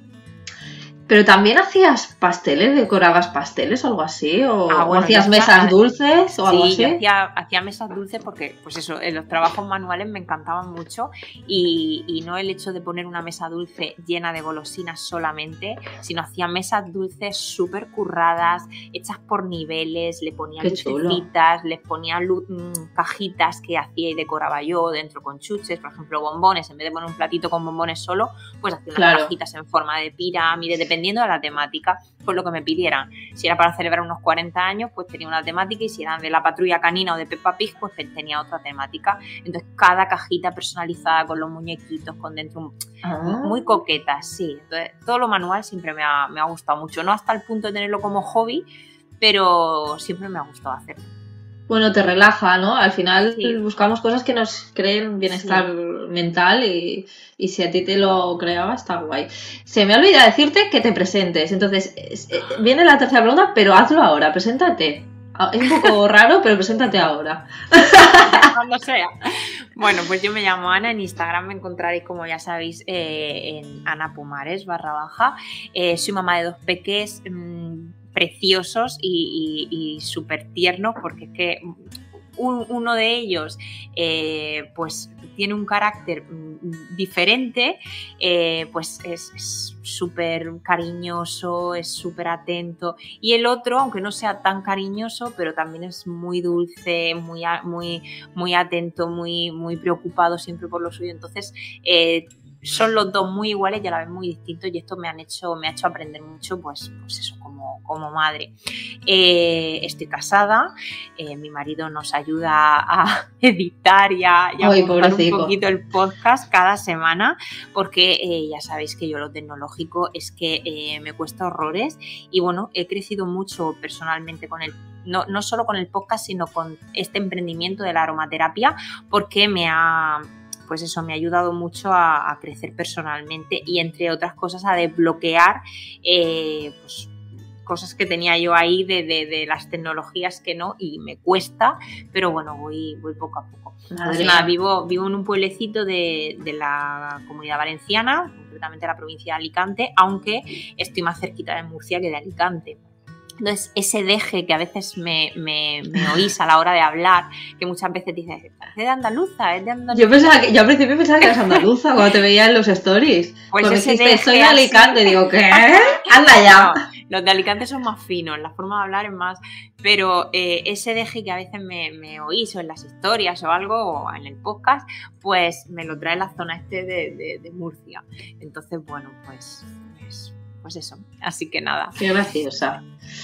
¿Pero también hacías pasteles, decorabas pasteles o algo así? ¿O, ah, bueno, ¿o hacías mesas dulces o sí, algo así? Sí, hacía, hacía mesas dulces porque, pues eso, los trabajos manuales me encantaban mucho y, y no el hecho de poner una mesa dulce llena de golosinas solamente, sino hacía mesas dulces súper curradas, hechas por niveles, le ponía lucecitas, les ponía lu- cajitas que hacía y decoraba yo dentro con chuches, por ejemplo, bombones, en vez de poner un platito con bombones solo, pues hacía unas claro. cajitas en forma de pirámide, dependiendo de la temática, pues lo que me pidieran. Si era para celebrar unos cuarenta años, pues tenía una temática, y si eran de la Patrulla Canina o de Peppa Pig, pues tenía otra temática. Entonces, cada cajita personalizada con los muñequitos, con dentro, ah. muy coquetas, sí. Entonces, todo lo manual siempre me ha, me ha gustado mucho. No hasta el punto de tenerlo como hobby, pero siempre me ha gustado hacerlo. Bueno, te relaja, ¿no? Al final sí. buscamos cosas que nos creen bienestar sí. mental y, y si a ti te lo creaba, está guay. Se me olvida decirte que te presentes. Entonces, es, es, viene la tercera pregunta, pero hazlo ahora, preséntate. Es un poco raro, pero preséntate ahora. Cuando sea. Bueno, pues yo me llamo Ana, en Instagram me encontraréis, como ya sabéis, eh, en Ana Pumares, barra baja. Eh, soy mamá de dos peques... Mmm, preciosos y, y, y súper tiernos, porque es que un, uno de ellos eh, pues tiene un carácter diferente, eh, pues es súper cariñoso, es súper atento, y el otro, aunque no sea tan cariñoso, pero también es muy dulce, muy, muy, muy atento, muy, muy preocupado siempre por lo suyo. Entonces eh, son los dos muy iguales y a la vez muy distintos, y esto me han hecho, me ha hecho aprender mucho, pues, pues eso, como, como madre. Eh, estoy casada, eh, mi marido nos ayuda a editar y a, y a Ay, montar un pobrecito. poquito el podcast cada semana, porque eh, ya sabéis que yo lo tecnológico es que eh, me cuesta horrores, y bueno, he crecido mucho personalmente con el No, no solo con el podcast, sino con este emprendimiento de la aromaterapia, porque me ha, pues eso, me ha ayudado mucho a, a crecer personalmente y, entre otras cosas, a desbloquear eh, pues, cosas que tenía yo ahí de, de, de las tecnologías que no, y me cuesta, pero bueno, voy, voy poco a poco. Entonces, nada, vivo, vivo en un pueblecito de, de la Comunidad Valenciana, concretamente la provincia de Alicante, aunque estoy más cerquita de Murcia que de Alicante. Entonces, ese deje que a veces me, me, me oís a la hora de hablar, que muchas veces dices, es de andaluza, es de andaluza. Yo, pensaba que, yo al principio pensaba que eras andaluza cuando te veía en los stories. Pues Porque ese dijiste, deje soy de así... Alicante, digo, ¿qué? Anda ya. No, Los de Alicante son más finos, la forma de hablar es más... Pero eh, ese deje que a veces me, me oís o en las historias o algo, o en el podcast, pues me lo trae la zona este de, de, de Murcia. Entonces, bueno, pues, pues, pues eso. Así que nada. Qué graciosa.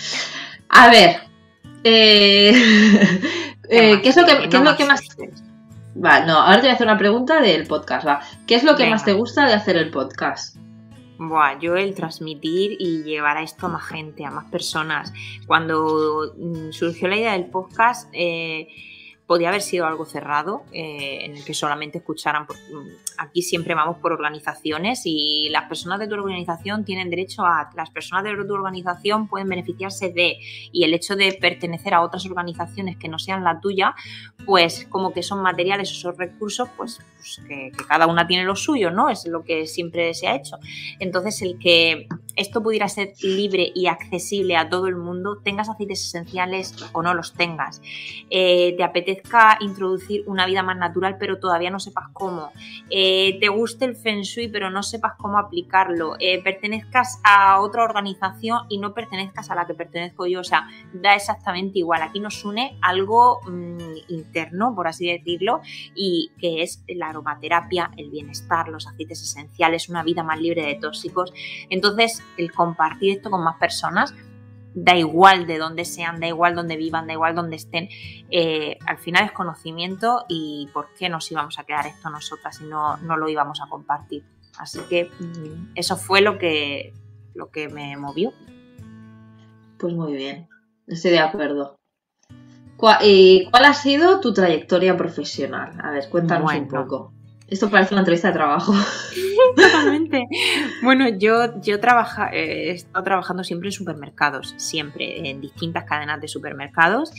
A ver, eh, ¿Qué, eh, ¿qué es lo que, no qué es lo que más... sustes. Va, no, ahora te voy a hacer una pregunta del podcast, va. ¿Qué es lo que Venga. más te gusta de hacer el podcast? Buah, yo el transmitir y llevar a esto a más gente, a más personas. Cuando mm, surgió la idea del podcast, eh, podía haber sido algo cerrado, eh, en el que solamente escucharan. Por, aquí siempre vamos por organizaciones y las personas de tu organización tienen derecho a... Las personas de tu organización pueden beneficiarse de... Y el hecho de pertenecer a otras organizaciones que no sean la tuya, pues como que son materiales, esos recursos, pues, pues que, que cada una tiene lo suyo, ¿no? Es lo que siempre se ha hecho. Entonces, el que esto pudiera ser libre y accesible a todo el mundo, tengas aceites esenciales o no los tengas, eh, te apetezca introducir una vida más natural pero todavía no sepas cómo, eh, te guste el Feng Shui pero no sepas cómo aplicarlo, eh, pertenezcas a otra organización y no pertenezcas a la que pertenezco yo, o sea, da exactamente igual. Aquí nos une algo mmm, interno, por así decirlo, y que es la aromaterapia, el bienestar, los aceites esenciales, una vida más libre de tóxicos. Entonces, el compartir esto con más personas, da igual de dónde sean, da igual dónde vivan, da igual dónde estén, eh, al final es conocimiento y por qué nos íbamos a quedar esto nosotras si no, no lo íbamos a compartir. Así que mmm, eso fue lo que, lo que me movió. Pues muy bien, estoy de acuerdo. ¿Cuál, eh, ¿cuál ha sido tu trayectoria profesional? A ver, cuéntanos bueno. un poco. Esto parece una entrevista de trabajo. Totalmente. Bueno, yo, yo trabaja, eh, he estado trabajando siempre en supermercados, siempre, en distintas cadenas de supermercados.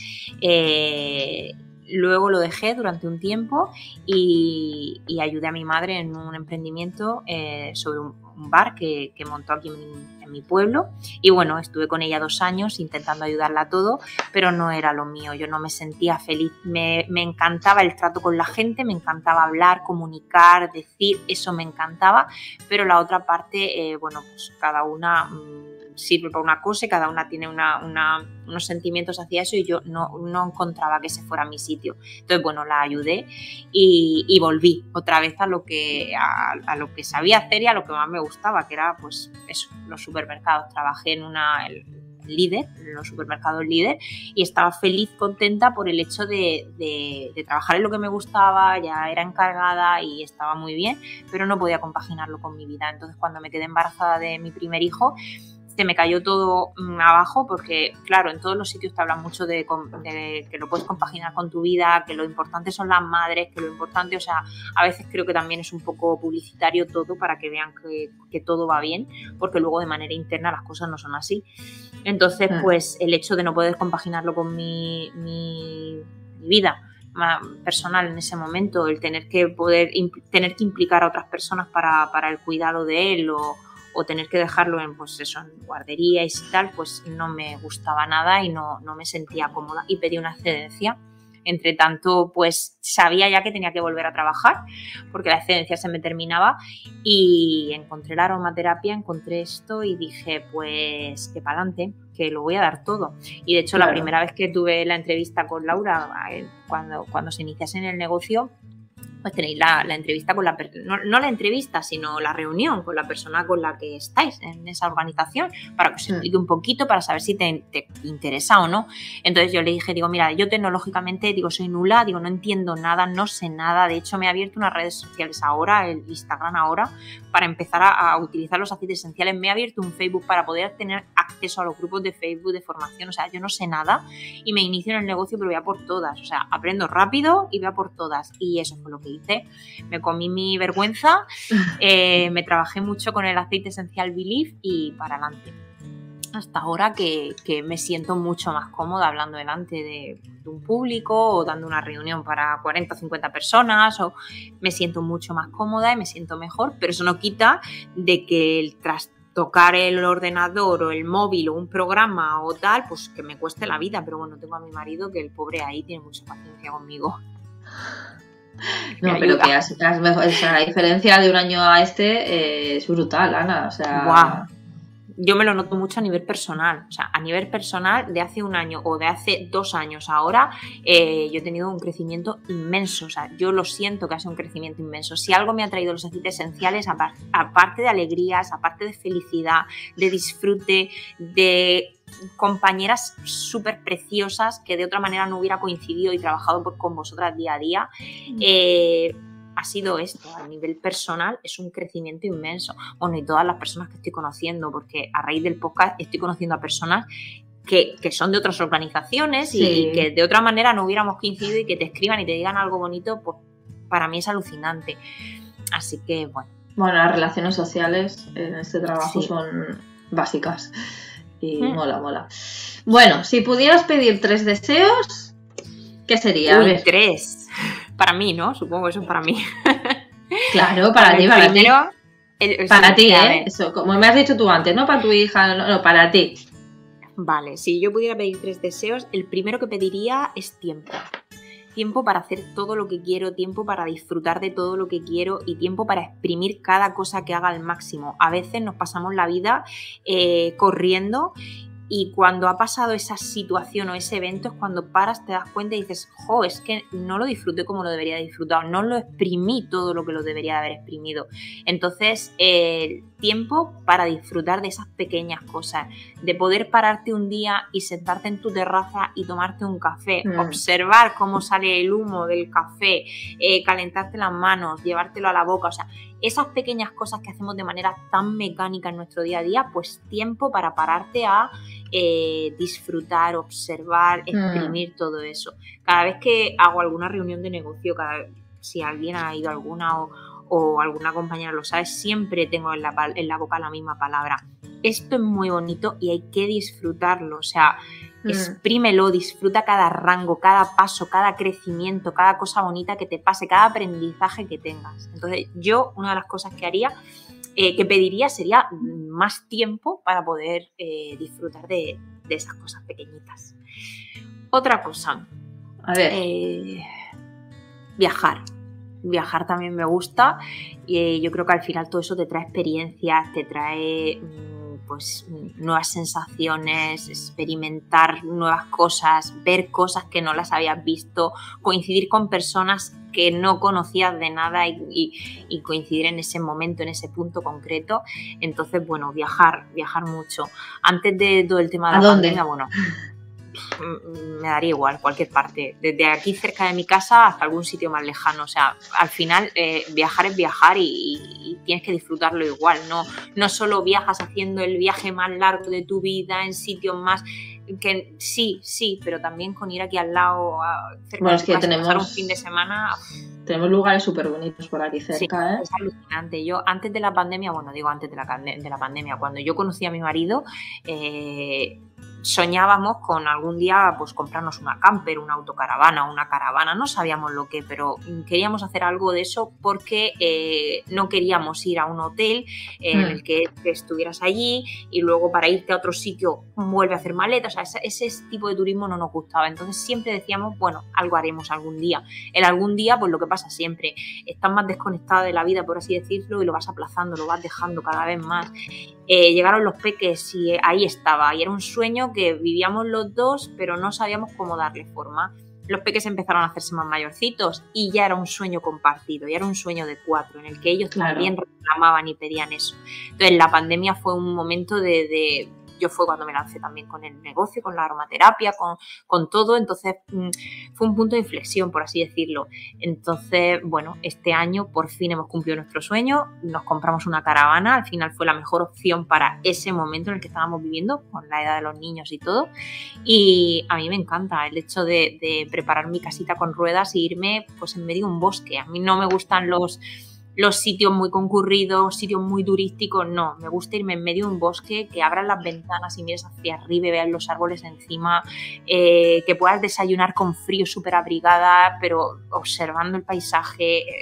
Eh, luego lo dejé durante un tiempo y, y ayudé a mi madre en un emprendimiento eh, sobre un, un bar que, que montó aquí en, en mi pueblo. Y bueno, estuve con ella dos años intentando ayudarla a todo, pero no era lo mío. Yo no me sentía feliz. Me, me encantaba el trato con la gente, me encantaba hablar, comunicar, decir, eso me encantaba. Pero la otra parte, eh, bueno, pues cada una... Mmm, sirve para una cosa y cada una tiene una, una, unos sentimientos hacia eso y yo no, no encontraba que ese fuera mi sitio. Entonces, bueno, la ayudé y, y volví otra vez a lo, que, a, a lo que sabía hacer y a lo que más me gustaba, que era, pues, eso, los supermercados. Trabajé en una... El, líder, en los supermercados líder, y estaba feliz, contenta por el hecho de, de, de trabajar en lo que me gustaba, ya era encargada y estaba muy bien, pero no podía compaginarlo con mi vida. Entonces, cuando me quedé embarazada de mi primer hijo, se me cayó todo abajo porque, claro, en todos los sitios te hablan mucho de, de que lo puedes compaginar con tu vida, que lo importante son las madres, que lo importante, o sea, a veces creo que también es un poco publicitario todo para que vean que, que todo va bien, porque luego de manera interna las cosas no son así. Entonces, pues el hecho de no poder compaginarlo con mi, mi, mi vida personal en ese momento, el tener que poder tener que implicar a otras personas para, para el cuidado de él o o tener que dejarlo en, pues eso, en guardería y tal, pues no me gustaba nada y no, no me sentía cómoda y pedí una excedencia. Entre tanto, pues sabía ya que tenía que volver a trabajar porque la excedencia se me terminaba y encontré la aromaterapia, encontré esto y dije, pues que para adelante, que lo voy a dar todo. Y de hecho, claro, la primera vez que tuve la entrevista con Laura, cuando, cuando se iniciase en el negocio, pues tenéis la, la entrevista con la no, no la entrevista, sino la reunión con la persona con la que estáis en esa organización para que os explique un poquito, para saber si te, te interesa o no. Entonces yo le dije, digo, mira, yo tecnológicamente, digo, soy nula, digo, no entiendo nada, no sé nada. De hecho, me he abierto unas redes sociales ahora, el Instagram ahora, para empezar a, a utilizar los aceites esenciales. Me he abierto un Facebook para poder tener acceso a los grupos de Facebook de formación. O sea, yo no sé nada y me inicio en el negocio, pero voy a por todas. O sea, aprendo rápido y voy a por todas. Y eso fue lo que hice. Me comí mi vergüenza, eh, me trabajé mucho con el aceite esencial Believe y para adelante. Hasta ahora que, que me siento mucho más cómoda hablando delante de, de un público o dando una reunión para cuarenta o cincuenta personas, o me siento mucho más cómoda y me siento mejor, pero eso no quita de que el tras tocar el ordenador o el móvil o un programa o tal, pues que me cueste la vida. Pero bueno, tengo a mi marido que el pobre ahí tiene mucha paciencia conmigo. No, pero que has, has mejor, o sea, la diferencia de un año a este eh, es brutal, Ana. O sea, wow. yo me lo noto mucho a nivel personal. O sea, a nivel personal, de hace un año o de hace dos años ahora, eh, yo he tenido un crecimiento inmenso. O sea, yo lo siento que ha sido un crecimiento inmenso. Si algo me ha traído los aceites esenciales, aparte de alegrías, aparte de felicidad, de disfrute, de compañeras súper preciosas que de otra manera no hubiera coincidido y trabajado por, con vosotras día a día, eh, ha sido esto. A nivel personal es un crecimiento inmenso. Bueno, y todas las personas que estoy conociendo, porque a raíz del podcast estoy conociendo a personas que, que son de otras organizaciones, sí, y, y que de otra manera no hubiéramos coincidido, y que te escriban y te digan algo bonito, pues para mí es alucinante. Así que bueno. Bueno, las relaciones sociales en este trabajo, sí, son básicas. Y mm. mola, mola. Bueno, si pudieras pedir tres deseos, ¿qué sería? Uy, tres. Para mí, ¿no? Supongo que eso es para mí. Claro, para ti, para primero, ti. El, para sí, ti, ¿eh? Eso, como me has dicho tú antes, no para tu hija, no, no, para ti. Vale, si yo pudiera pedir tres deseos, el primero que pediría es tiempo. Tiempo para hacer todo lo que quiero, tiempo para disfrutar de todo lo que quiero y tiempo para exprimir cada cosa que haga al máximo. A veces nos pasamos la vida eh, corriendo, y cuando ha pasado esa situación o ese evento es cuando paras, te das cuenta y dices, jo, es que no lo disfruté como lo debería de disfrutar, no lo exprimí todo lo que lo debería de haber exprimido. Entonces, eh, tiempo para disfrutar de esas pequeñas cosas, de poder pararte un día y sentarte en tu terraza y tomarte un café, mm. observar cómo sale el humo del café, eh, calentarte las manos, llevártelo a la boca, o sea, esas pequeñas cosas que hacemos de manera tan mecánica en nuestro día a día, pues tiempo para pararte a eh, disfrutar, observar, exprimir mm. todo eso. Cada vez que hago alguna reunión de negocio, cada vez, si alguien ha ido a alguna o, o alguna compañera lo sabe, siempre tengo en la, en la boca la misma palabra. Esto es muy bonito y hay que disfrutarlo, o sea, mm. exprímelo, disfruta cada rango, cada paso, cada crecimiento, cada cosa bonita que te pase, cada aprendizaje que tengas. Entonces, yo, una de las cosas que haría, eh, que pediría sería más tiempo para poder eh, disfrutar de, de esas cosas pequeñitas. Otra cosa, a ver, eh, viajar. Viajar también me gusta, y eh, yo creo que al final todo eso te trae experiencias, te trae pues nuevas sensaciones, experimentar nuevas cosas, ver cosas que no las habías visto, coincidir con personas que no conocías de nada y, y, y coincidir en ese momento, en ese punto concreto. Entonces, bueno, viajar, viajar mucho. Antes de todo el tema de la pandemia, bueno, me daría igual, cualquier parte, desde aquí cerca de mi casa hasta algún sitio más lejano. O sea, al final eh, viajar es viajar y, y, y tienes que disfrutarlo igual, no, no solo viajas haciendo el viaje más largo de tu vida en sitios más que sí, sí, pero también con ir aquí al lado a, cerca bueno, de es que casa, tenemos pasar un fin de semana. Tenemos lugares súper bonitos por aquí cerca, sí, ¿eh? Es alucinante. Yo antes de la pandemia, bueno, digo antes de la, de la pandemia, cuando yo conocí a mi marido, eh, soñábamos con algún día pues comprarnos una camper, una autocaravana, una caravana, no sabíamos lo que, pero queríamos hacer algo de eso porque eh, no queríamos ir a un hotel eh, mm. en el que, que estuvieras allí y luego para irte a otro sitio vuelve a hacer maletas, o sea, ese, ese tipo de turismo no nos gustaba. Entonces siempre decíamos, bueno, algo haremos algún día. El algún día, pues lo que pasa siempre, estás más desconectada de la vida, por así decirlo, y lo vas aplazando, lo vas dejando cada vez más. Eh, llegaron los peques y ahí estaba, y era un sueño que vivíamos los dos, pero no sabíamos cómo darle forma. Los peques empezaron a hacerse más mayorcitos y ya era un sueño compartido, ya era un sueño de cuatro, en el que ellos claro. también reclamaban y pedían eso. Entonces la pandemia fue un momento de... de yo fue cuando me lancé también con el negocio, con la aromaterapia, con, con todo, entonces mmm, fue un punto de inflexión, por así decirlo. Entonces, bueno, este año por fin hemos cumplido nuestro sueño, nos compramos una caravana, al final fue la mejor opción para ese momento en el que estábamos viviendo, con la edad de los niños y todo, y a mí me encanta el hecho de, de preparar mi casita con ruedas e irme pues en medio de un bosque. A mí no me gustan los... los sitios muy concurridos, sitios muy turísticos, no, me gusta irme en medio de un bosque, que abras las ventanas y mires hacia arriba y veas los árboles encima, eh, que puedas desayunar con frío, súper abrigada, pero observando el paisaje, eh,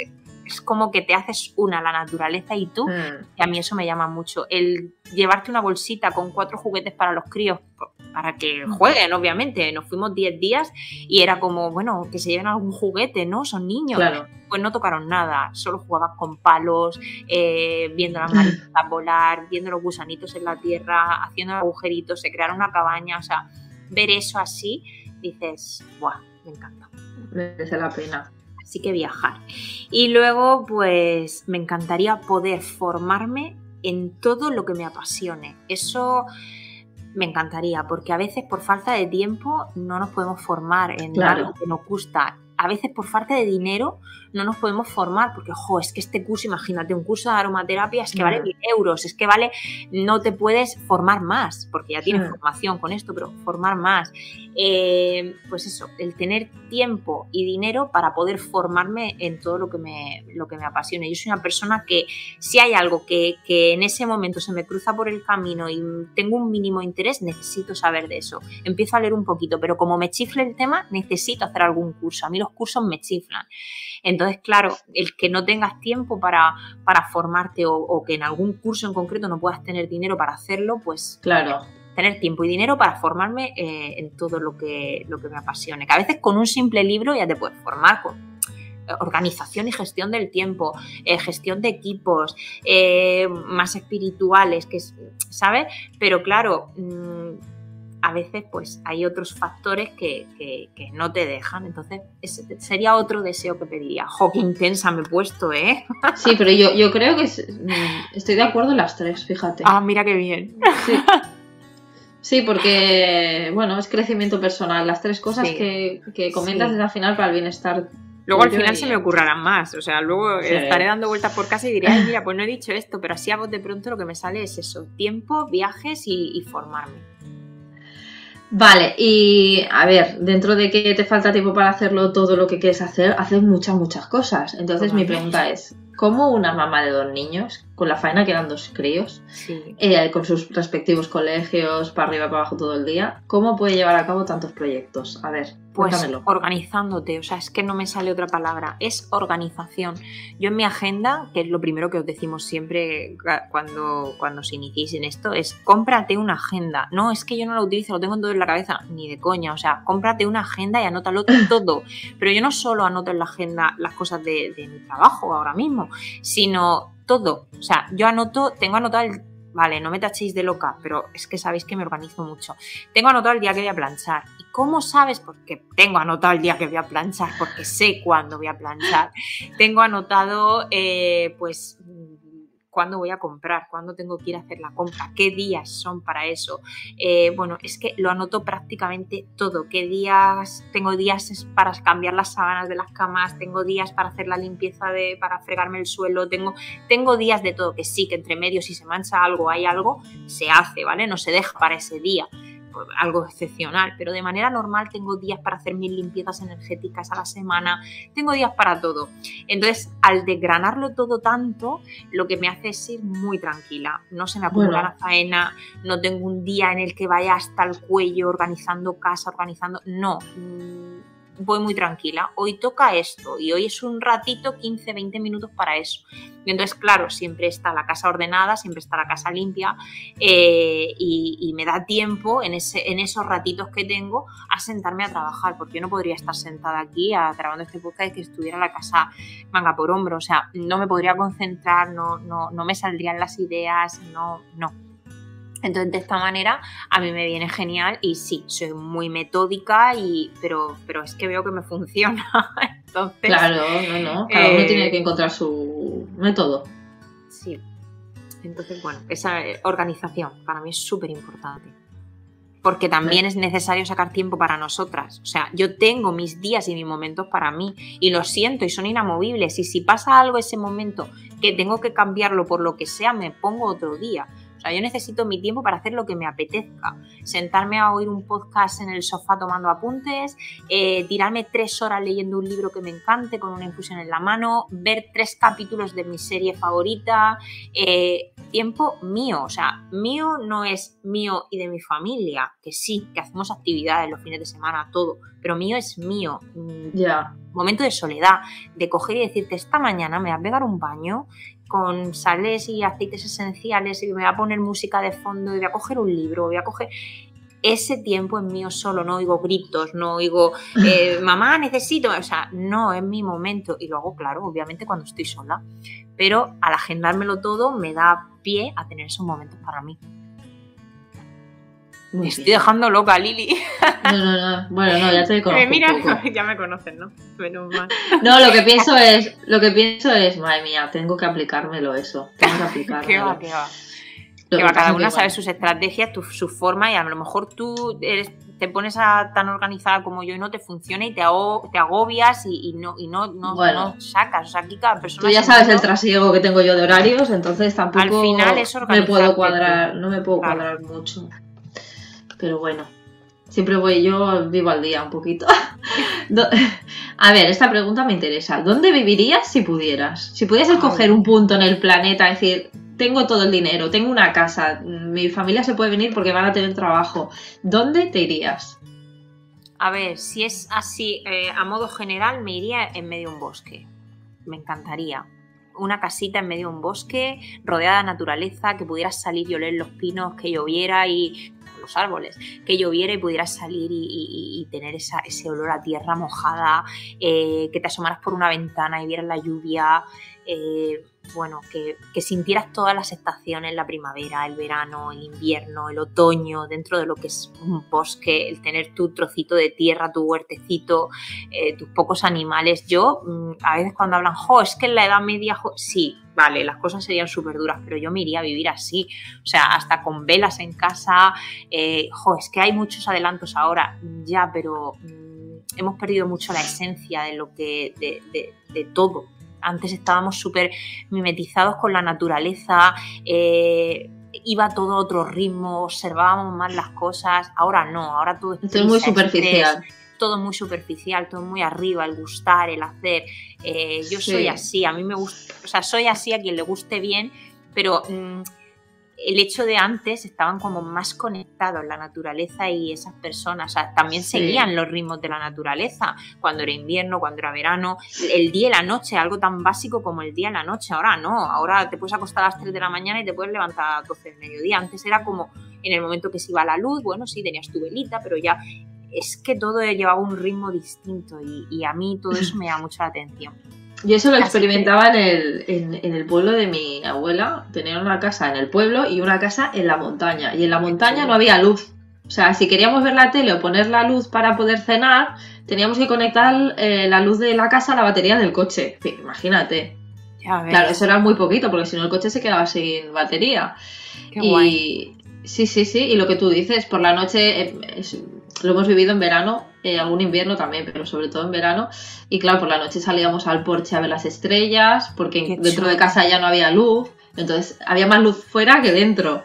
es como que te haces una, la naturaleza y tú, Mm. y a mí eso me llama mucho. El llevarte una bolsita con cuatro juguetes para los críos, para que jueguen, obviamente. Nos fuimos diez días y era como, bueno, que se lleven algún juguete, ¿no? Son niños. Claro. Pues no tocaron nada, solo jugaban con palos, eh, viendo las mariposas volar, viendo los gusanitos en la tierra, haciendo agujeritos, se crearon una cabaña, o sea, ver eso así, dices, ¡buah! Me encanta. Merece la pena. Así que viajar. Y luego, pues, me encantaría poder formarme en todo lo que me apasione. Eso me encantaría, porque a veces por falta de tiempo no nos podemos formar en Claro. algo que nos gusta. A veces por falta de dinero no nos podemos formar porque, jo, es que este curso, imagínate, un curso de aromaterapia es que vale Mm. mil euros, es que vale, no te puedes formar más, porque ya tienes Mm. formación con esto, pero formar más. Eh, pues eso, el tener tiempo y dinero para poder formarme en todo lo que me, lo que me apasione. Yo soy una persona que si hay algo que, que en ese momento se me cruza por el camino y tengo un mínimo interés, necesito saber de eso. Empiezo a leer un poquito, pero como me chifle el tema, necesito hacer algún curso. A mí los cursos me chiflan. Entonces, claro, el que no tengas tiempo para, para formarte o, o que en algún curso en concreto no puedas tener dinero para hacerlo, pues Claro. tener tiempo y dinero para formarme eh, en todo lo que, lo que me apasione. Que a veces con un simple libro ya te puedes formar con organización y gestión del tiempo, eh, gestión de equipos, eh, más espirituales, que ¿sabes? Pero claro, mmm, a veces pues hay otros factores que, que, que no te dejan. Entonces ese sería otro deseo que pediría. ¡Jo, qué intensa me he puesto, eh! Sí, pero yo, yo creo que es, estoy de acuerdo en las tres, fíjate. Ah, mira qué bien. Sí. Sí, porque, bueno, es crecimiento personal. Las tres cosas Sí. que, que comentas Sí. es al final para el bienestar. Luego al tuyo final y- se me ocurrirán más, o sea, luego Sí. estaré dando vueltas por casa y diré, ay, mira, pues no he dicho esto, pero así a voz de pronto lo que me sale es eso, tiempo, viajes y, y formarme. Vale, y a ver, dentro de que te falta tiempo para hacerlo todo lo que quieres hacer, haces muchas, muchas cosas. Entonces mi pregunta es, ¿cómo una mamá de dos niños, con la faena que eran dos críos, Sí. eh, con sus respectivos colegios, para arriba, para abajo todo el día, cómo puede llevar a cabo tantos proyectos? A ver, Pues cuéntamelo. organizándote, o sea, es que no me sale otra palabra, es organización. Yo en mi agenda, que es lo primero que os decimos siempre cuando, cuando os iniciéis en esto, es cómprate una agenda. No, es que yo no la utilizo, lo tengo todo en la cabeza, ni de coña, o sea, cómprate una agenda y anótalo todo. Pero yo no solo anoto en la agenda las cosas de, de mi trabajo ahora mismo, sino todo. O sea, yo anoto, tengo anotado el... Vale, no me tachéis de loca, pero es que sabéis que me organizo mucho. Tengo anotado el día que voy a planchar. ¿Y cómo sabes? Porque tengo anotado el día que voy a planchar, porque sé cuándo voy a planchar. Tengo anotado, eh, pues, cuándo voy a comprar, cuándo tengo que ir a hacer la compra, qué días son para eso. Eh, bueno, es que lo anoto prácticamente todo. ¿Qué días? Tengo días para cambiar las sábanas de las camas, tengo días para hacer la limpieza, de, para fregarme el suelo, tengo, tengo días de todo, que sí, que entre medio si se mancha algo, hay algo, se hace, ¿vale? No se deja para ese día. Algo excepcional, pero de manera normal tengo días para hacer mis limpiezas energéticas a la semana, tengo días para todo. Entonces, al desgranarlo todo tanto, lo que me hace es ir muy tranquila. No se me acumula Bueno. la faena, no tengo un día en el que vaya hasta el cuello organizando casa, organizando... No, voy muy tranquila. Hoy toca esto y hoy es un ratito, quince, veinte minutos para eso. Y entonces, claro, siempre está la casa ordenada, siempre está la casa limpia eh, y, y me da tiempo en, ese, en esos ratitos que tengo a sentarme a trabajar, porque yo no podría estar sentada aquí a, grabando este podcast y que estuviera la casa manga por hombro. O sea, no me podría concentrar, no, no, no me saldrían las ideas, no, no. Entonces, de esta manera, a mí me viene genial y sí, soy muy metódica, y, pero, pero es que veo que me funciona. Entonces, Claro, no, no. Cada eh, uno tiene que encontrar su método. Sí. Entonces, bueno, esa organización para mí es súper importante. Porque también es necesario sacar tiempo para nosotras. O sea, yo tengo mis días y mis momentos para mí y lo siento y son inamovibles. Y si pasa algo ese momento que tengo que cambiarlo por lo que sea, me pongo otro día. O sea, yo necesito mi tiempo para hacer lo que me apetezca. Sentarme a oír un podcast en el sofá tomando apuntes, eh, tirarme tres horas leyendo un libro que me encante con una infusión en la mano, ver tres capítulos de mi serie favorita, eh, tiempo mío. O sea, mío no es mío y de mi familia, que sí, que hacemos actividades los fines de semana, todo, pero mío es mío. Ya. Yeah. Momento de soledad, de coger y decirte, esta mañana me voy a pegar un baño con sales y aceites esenciales y me voy a poner música de fondo y voy a coger un libro, voy a coger... Ese tiempo es mío solo, no oigo gritos, no oigo, eh, mamá, necesito... O sea, no, es mi momento. Y lo hago, claro, obviamente cuando estoy sola. Pero al agendármelo todo me da pie a tener esos momentos para mí. Muy me estoy bien. dejando loca, Lili. No, no, no. Bueno, no, ya te conozco. Mira, un poco. ya me conocen, ¿no? Menos mal. No, lo que pienso es, lo que pienso es, madre mía, tengo que aplicármelo eso. Tengo que aplicármelo. ¿Qué va, qué va? Lo Que que va, cada pasa una que, sabe bueno, sus estrategias, tu, su forma, y a lo mejor tú eres, te pones a, tan organizada como yo y no te funciona y te, ago, te agobias y, y, no, y no, no, Bueno. no sacas. O sea, aquí cada persona... Tú ya se sabes mueve. el trasiego que tengo yo de horarios, entonces tampoco Al final es me organizarte puedo cuadrar, tú. no me puedo Claro. cuadrar mucho. Pero bueno, siempre voy yo, vivo al día un poquito. Do- A ver, esta pregunta me interesa. ¿Dónde vivirías si pudieras? Si pudieras escoger un punto en el planeta, es decir, tengo todo el dinero, tengo una casa, mi familia se puede venir porque van a tener trabajo, ¿dónde te irías? A ver, si es así, eh, a modo general, me iría en medio de un bosque. Me encantaría. Una casita en medio de un bosque, rodeada de naturaleza, que pudieras salir y oler los pinos, que lloviera y... los árboles, que lloviera y pudieras salir y, y, y tener esa, ese olor a tierra mojada, eh, que te asomaras por una ventana y vieras la lluvia, eh, bueno, que, que sintieras todas las estaciones, la primavera, el verano, el invierno, el otoño, dentro de lo que es un bosque, el tener tu trocito de tierra, tu huertecito, eh, tus pocos animales. Yo, a veces cuando hablan, jo, es que en la Edad Media, jo, sí, vale, las cosas serían súper duras, pero yo me iría a vivir así, o sea, hasta con velas en casa, eh, jo, es que hay muchos adelantos ahora, ya, pero mmm, hemos perdido mucho la esencia de lo que, de, de, de todo. Antes estábamos súper mimetizados con la naturaleza, eh, iba todo a otro ritmo, observábamos más las cosas, ahora no, ahora todo es Esto es muy prisa, superficial. estrés, todo muy superficial, todo muy arriba, el gustar, el hacer. Eh, yo Sí. soy así, a mí me gusta, o sea, soy así a quien le guste bien, pero mmm, el hecho de antes estaban como más conectados la naturaleza y esas personas, o sea, también Sí. seguían los ritmos de la naturaleza, cuando era invierno, cuando era verano, el día y la noche, algo tan básico como el día y la noche. Ahora no, ahora te puedes acostar a las tres de la mañana y te puedes levantar a las doce del mediodía. Antes era como en el momento que se iba la luz, bueno, sí, tenías tu velita, pero ya es que todo llevaba un ritmo distinto y, y a mí todo eso me llama mucho la atención. Yo eso lo Así experimentaba que... en, el, en, en el pueblo de mi abuela. Tenía una casa en el pueblo y una casa en la montaña. Y en la montaña no había luz. O sea, si queríamos ver la tele o poner la luz para poder cenar, teníamos que conectar eh, la luz de la casa a la batería del coche. En fin, imagínate. Ya ves. Claro, eso era muy poquito, porque si no el coche se quedaba sin batería. Qué y guay. Sí, sí, sí. Y lo que tú dices, por la noche... Eh, es, lo hemos vivido en verano, eh, algún invierno también, pero sobre todo en verano. Y claro, por la noche salíamos al porche a ver las estrellas, porque Qué dentro chulo. de casa ya no había luz, entonces había más luz fuera que dentro.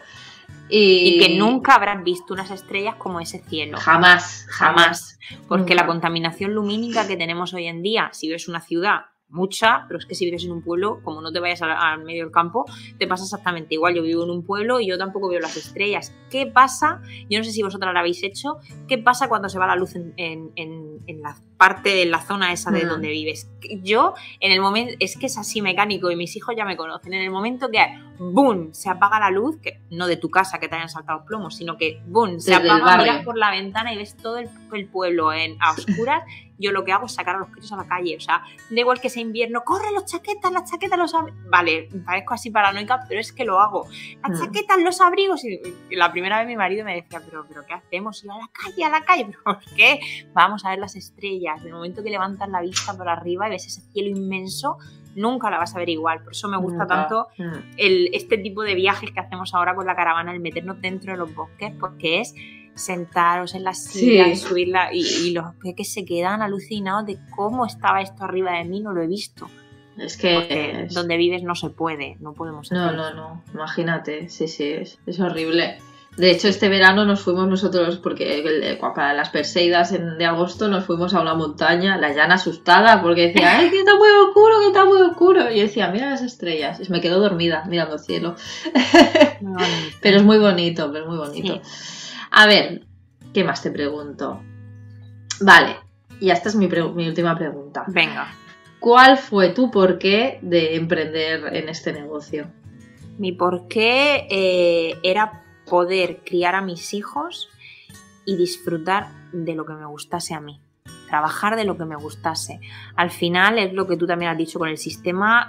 Y, Y que nunca habrás visto unas estrellas como ese cielo. Jamás, jamás. Jamás. Porque Nunca. la contaminación lumínica que tenemos hoy en día, si ves una ciudad, mucha, pero es que si vives en un pueblo, como no te vayas al, al medio del campo, te pasa exactamente igual. Yo vivo en un pueblo y yo tampoco veo las estrellas. ¿Qué pasa? Yo no sé si vosotras lo habéis hecho. ¿Qué pasa cuando se va la luz en, en, en, en la parte, en la zona esa de Mm. donde vives? Yo, en el momento, es que es así mecánico y mis hijos ya me conocen, en el momento que ¡boom! Se apaga la luz, que no de tu casa que te hayan saltado los plomos, sino que ¡boom! Se Desde el apaga, barrio. miras por la ventana y ves todo el, el pueblo en, a oscuras. Yo lo que hago es sacar a los críos a la calle, o sea, da igual que sea invierno, ¡corre los chaquetas, las chaquetas, los abrigos! Vale, parezco así paranoica, pero es que lo hago. Las Mm. chaquetas, los abrigos, y, y la primera vez mi marido me decía, pero, pero ¿qué hacemos? Y yo, a la calle, a la calle, pero ¿por qué? Vamos a ver las estrellas. En el momento que levantas la vista por arriba y ves ese cielo inmenso, nunca la vas a ver igual. Por eso me gusta Nunca. tanto Mm. el, este tipo de viajes que hacemos ahora con la caravana, el meternos dentro de los bosques, porque es sentaros en las sillas, Sí. subirla y, y los peques se quedan alucinados de cómo estaba esto arriba de mí, no lo he visto. Es que Porque es... donde vives no se puede, no podemos No, hacer no, eso. no, imagínate, sí, sí, es, es horrible. De hecho, este verano nos fuimos nosotros, porque el- para las Perseidas en- de agosto nos fuimos a una montaña, la Llana asustada, porque decía, ¡ay, que está muy oscuro, que está muy oscuro! Y yo decía, mira las estrellas. Y me quedo dormida mirando el cielo. Muy bonito. Pero es muy bonito, pero es muy bonito. Sí. A ver, ¿qué más te pregunto? Vale, y esta es mi, pre- mi última pregunta. Venga. ¿Cuál fue tu porqué de emprender en este negocio? Mi porqué eh, era poder criar a mis hijos y disfrutar de lo que me gustase a mí. Trabajar de lo que me gustase. Al final es lo que tú también has dicho con el sistema.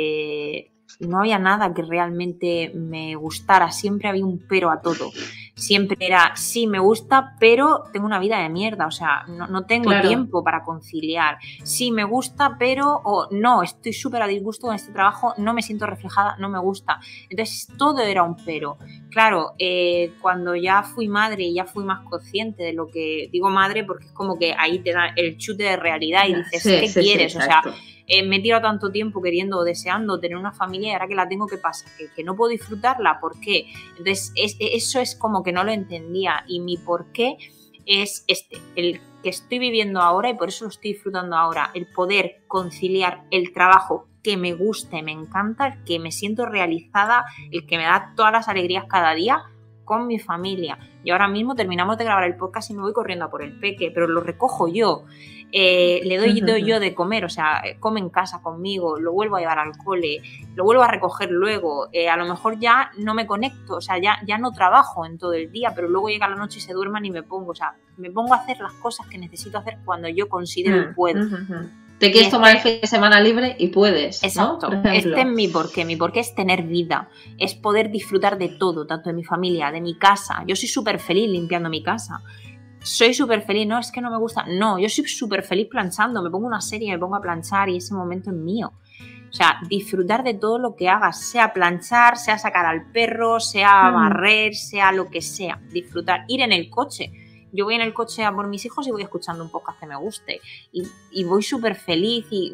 Eh, no había nada que realmente me gustara. Siempre había un pero a todo. Siempre era, sí, me gusta, pero tengo una vida de mierda. O sea, no, no tengo Claro. tiempo para conciliar. Sí, me gusta, pero o no, estoy súper a disgusto con este trabajo, no me siento reflejada, no me gusta. Entonces, todo era un pero. Claro, eh, cuando ya fui madre y ya fui más consciente de lo que... Digo madre porque es como que ahí te da el chute de realidad y dices, Sí, ¿qué sí, sí, quieres? O sea, exacto. eh, me he tirado tanto tiempo queriendo o deseando tener una familia y ahora que la tengo, ¿qué pasa? ¿Que, que no puedo disfrutarla? ¿Por qué? Entonces, es, eso es como que no lo entendía y mi por qué es este, el que estoy viviendo ahora y por eso lo estoy disfrutando ahora, el poder conciliar el trabajo que me gusta y me encanta, el que me siento realizada, el que me da todas las alegrías cada día con mi familia. Y ahora mismo terminamos de grabar el podcast y me voy corriendo a por el peque, pero lo recojo yo. Eh, le doy, doy yo de comer, o sea, come en casa conmigo, lo vuelvo a llevar al cole, lo vuelvo a recoger luego, eh, a lo mejor ya no me conecto, o sea, ya, ya no trabajo en todo el día, pero luego llega la noche y se duerman y me pongo, o sea, me pongo a hacer las cosas que necesito hacer cuando yo considero y puedo. Mm, mm, mm. Te quieres este, tomar el fin de semana libre y puedes, exacto, ¿no? este es mi porqué, mi porqué es tener vida, es poder disfrutar de todo, tanto de mi familia, de mi casa. Yo soy súper feliz limpiando mi casa. Soy súper feliz, no, es que no me gusta, no, yo soy súper feliz planchando, me pongo una serie, me pongo a planchar y ese momento es mío. O sea, disfrutar de todo lo que hagas, sea planchar, sea sacar al perro, sea barrer, sea lo que sea, disfrutar, ir en el coche. Yo voy en el coche a por mis hijos y voy escuchando un podcast que me guste y, y voy súper feliz y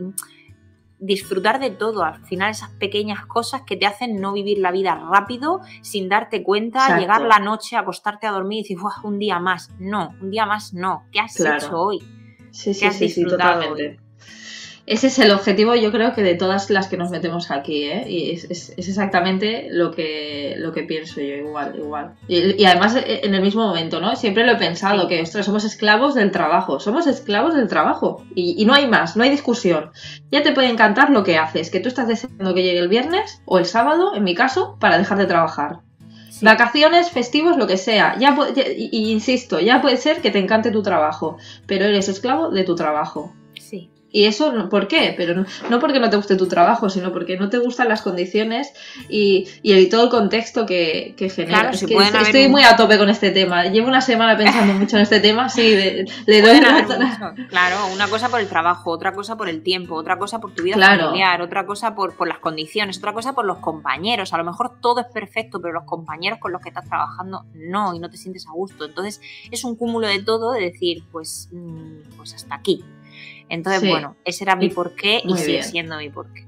disfrutar de todo, al final esas pequeñas cosas que te hacen no vivir la vida rápido, sin darte cuenta, Exacto. Llegar la noche, acostarte a dormir y decir, un día más, no, un día más no, ¿qué has Claro. hecho hoy? Sí, sí, ¿Qué has sí, sí, disfrutado totalmente. hoy? Ese es el objetivo, yo creo que de todas las que nos metemos aquí, ¿eh? Y es, es, es exactamente lo que, lo que pienso yo, igual, igual. Y, y además en el mismo momento, ¿no? Siempre lo he pensado, Sí. que ostras, somos esclavos del trabajo, somos esclavos del trabajo. Y, y no hay más, no hay discusión. Ya te puede encantar lo que haces, que tú estás deseando que llegue el viernes o el sábado, en mi caso, para dejar de trabajar. Sí. Vacaciones, festivos, lo que sea. Ya, ya y, y insisto, ya puede ser que te encante tu trabajo, pero eres esclavo de tu trabajo. Sí. Y eso, ¿por qué? Pero no, no porque no te guste tu trabajo, sino porque no te gustan las condiciones y, y el, todo el contexto que, que genera. Claro, es si que pueden estoy haber... muy a tope con este tema. Llevo una semana pensando mucho en este tema, sí, de, le doy razón. Claro, una cosa por el trabajo, otra cosa por el tiempo, otra cosa por tu vida claro. familiar, otra cosa por, por las condiciones, otra cosa por los compañeros. A lo mejor todo es perfecto, pero los compañeros con los que estás trabajando no, y no te sientes a gusto. Entonces es un cúmulo de todo de decir, pues, pues hasta aquí. Entonces, sí. Bueno, ese era mi porqué y sigue bien. Siendo mi porqué.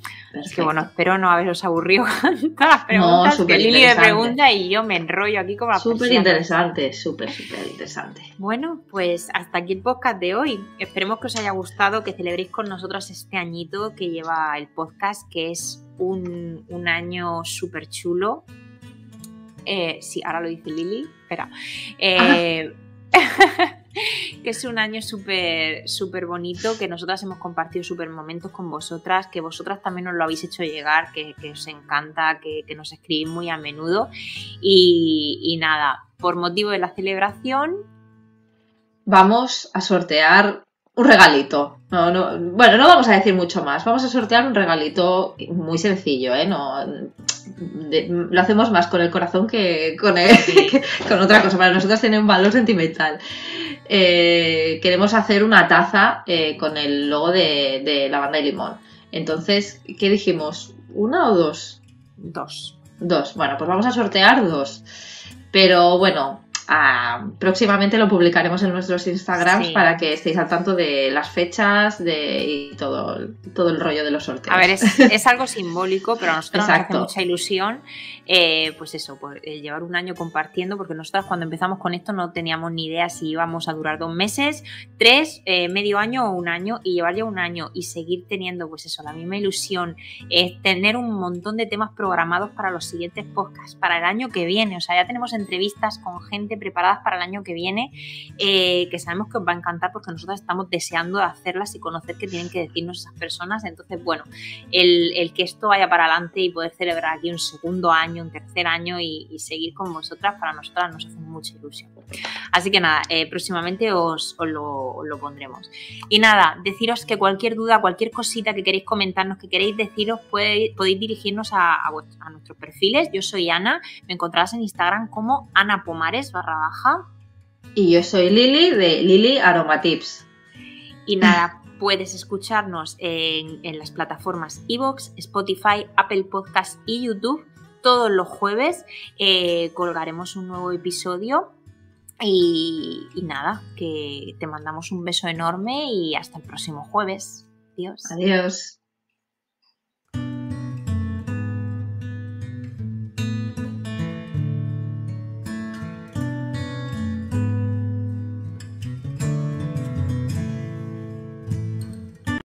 Es que bueno, espero no haberos aburrido con todas las preguntas no, que Lili me pregunta y yo me enrollo aquí como la Súper interesante, súper, súper interesante. Bueno, pues hasta aquí el podcast de hoy. Esperemos que os haya gustado, que celebréis con nosotros este añito que lleva el podcast, que es un, un año súper chulo. Eh, sí, ahora lo dice Lili. Espera. Eh, que es un año súper súper bonito, que nosotras hemos compartido súper momentos con vosotras, que vosotras también nos lo habéis hecho llegar, que, que os encanta, que, que nos escribís muy a menudo y, y nada, por motivo de la celebración vamos a sortear un regalito. No, no, bueno, no vamos a decir mucho más. Vamos a sortear un regalito muy sencillo, ¿eh? No, de, lo hacemos más con el corazón que con, el, que con otra cosa. Para nosotros tiene un valor sentimental. Eh, queremos hacer una taza eh, con el logo de, de Lavanda y Limón. Entonces, ¿qué dijimos? ¿Una o dos? Dos. Dos. Bueno, pues vamos a sortear dos. Pero bueno... Ah, próximamente lo publicaremos en nuestros Instagrams Sí. para que estéis al tanto de las fechas de, y todo, todo el rollo de los sorteos. A ver, es, es algo simbólico, pero a nosotros Exacto. nos hace mucha ilusión, eh, pues eso, pues, eh, llevar un año compartiendo, porque nosotros cuando empezamos con esto no teníamos ni idea si íbamos a durar dos meses, tres, eh, medio año o un año, y llevar ya un año y seguir teniendo, pues eso, la misma ilusión, es tener un montón de temas programados para los siguientes podcasts, para el año que viene. O sea, ya tenemos entrevistas con gente preparadas para el año que viene, eh, que sabemos que os va a encantar porque nosotros estamos deseando hacerlas y conocer qué tienen que decirnos esas personas. Entonces, bueno, el, el que esto vaya para adelante y poder celebrar aquí un segundo año, un tercer año y, y seguir con vosotras, para nosotras nos hace mucha ilusión. Así que nada, eh, próximamente os, os, lo, os lo pondremos. Y nada, deciros que cualquier duda, cualquier cosita que queréis comentarnos, que queréis deciros, podéis, podéis dirigirnos a, a, vuestro, a nuestros perfiles. Yo soy Ana, me encontrarás en Instagram como Ana Pomares barra baja. Y yo soy Lili de Lili Aromatips. Y nada, puedes escucharnos en, en las plataformas iVoox, Spotify, Apple Podcasts y YouTube. Todos los jueves eh, colgaremos un nuevo episodio. Y, y nada, que te mandamos un beso enorme y hasta el próximo jueves. Adiós. Adiós.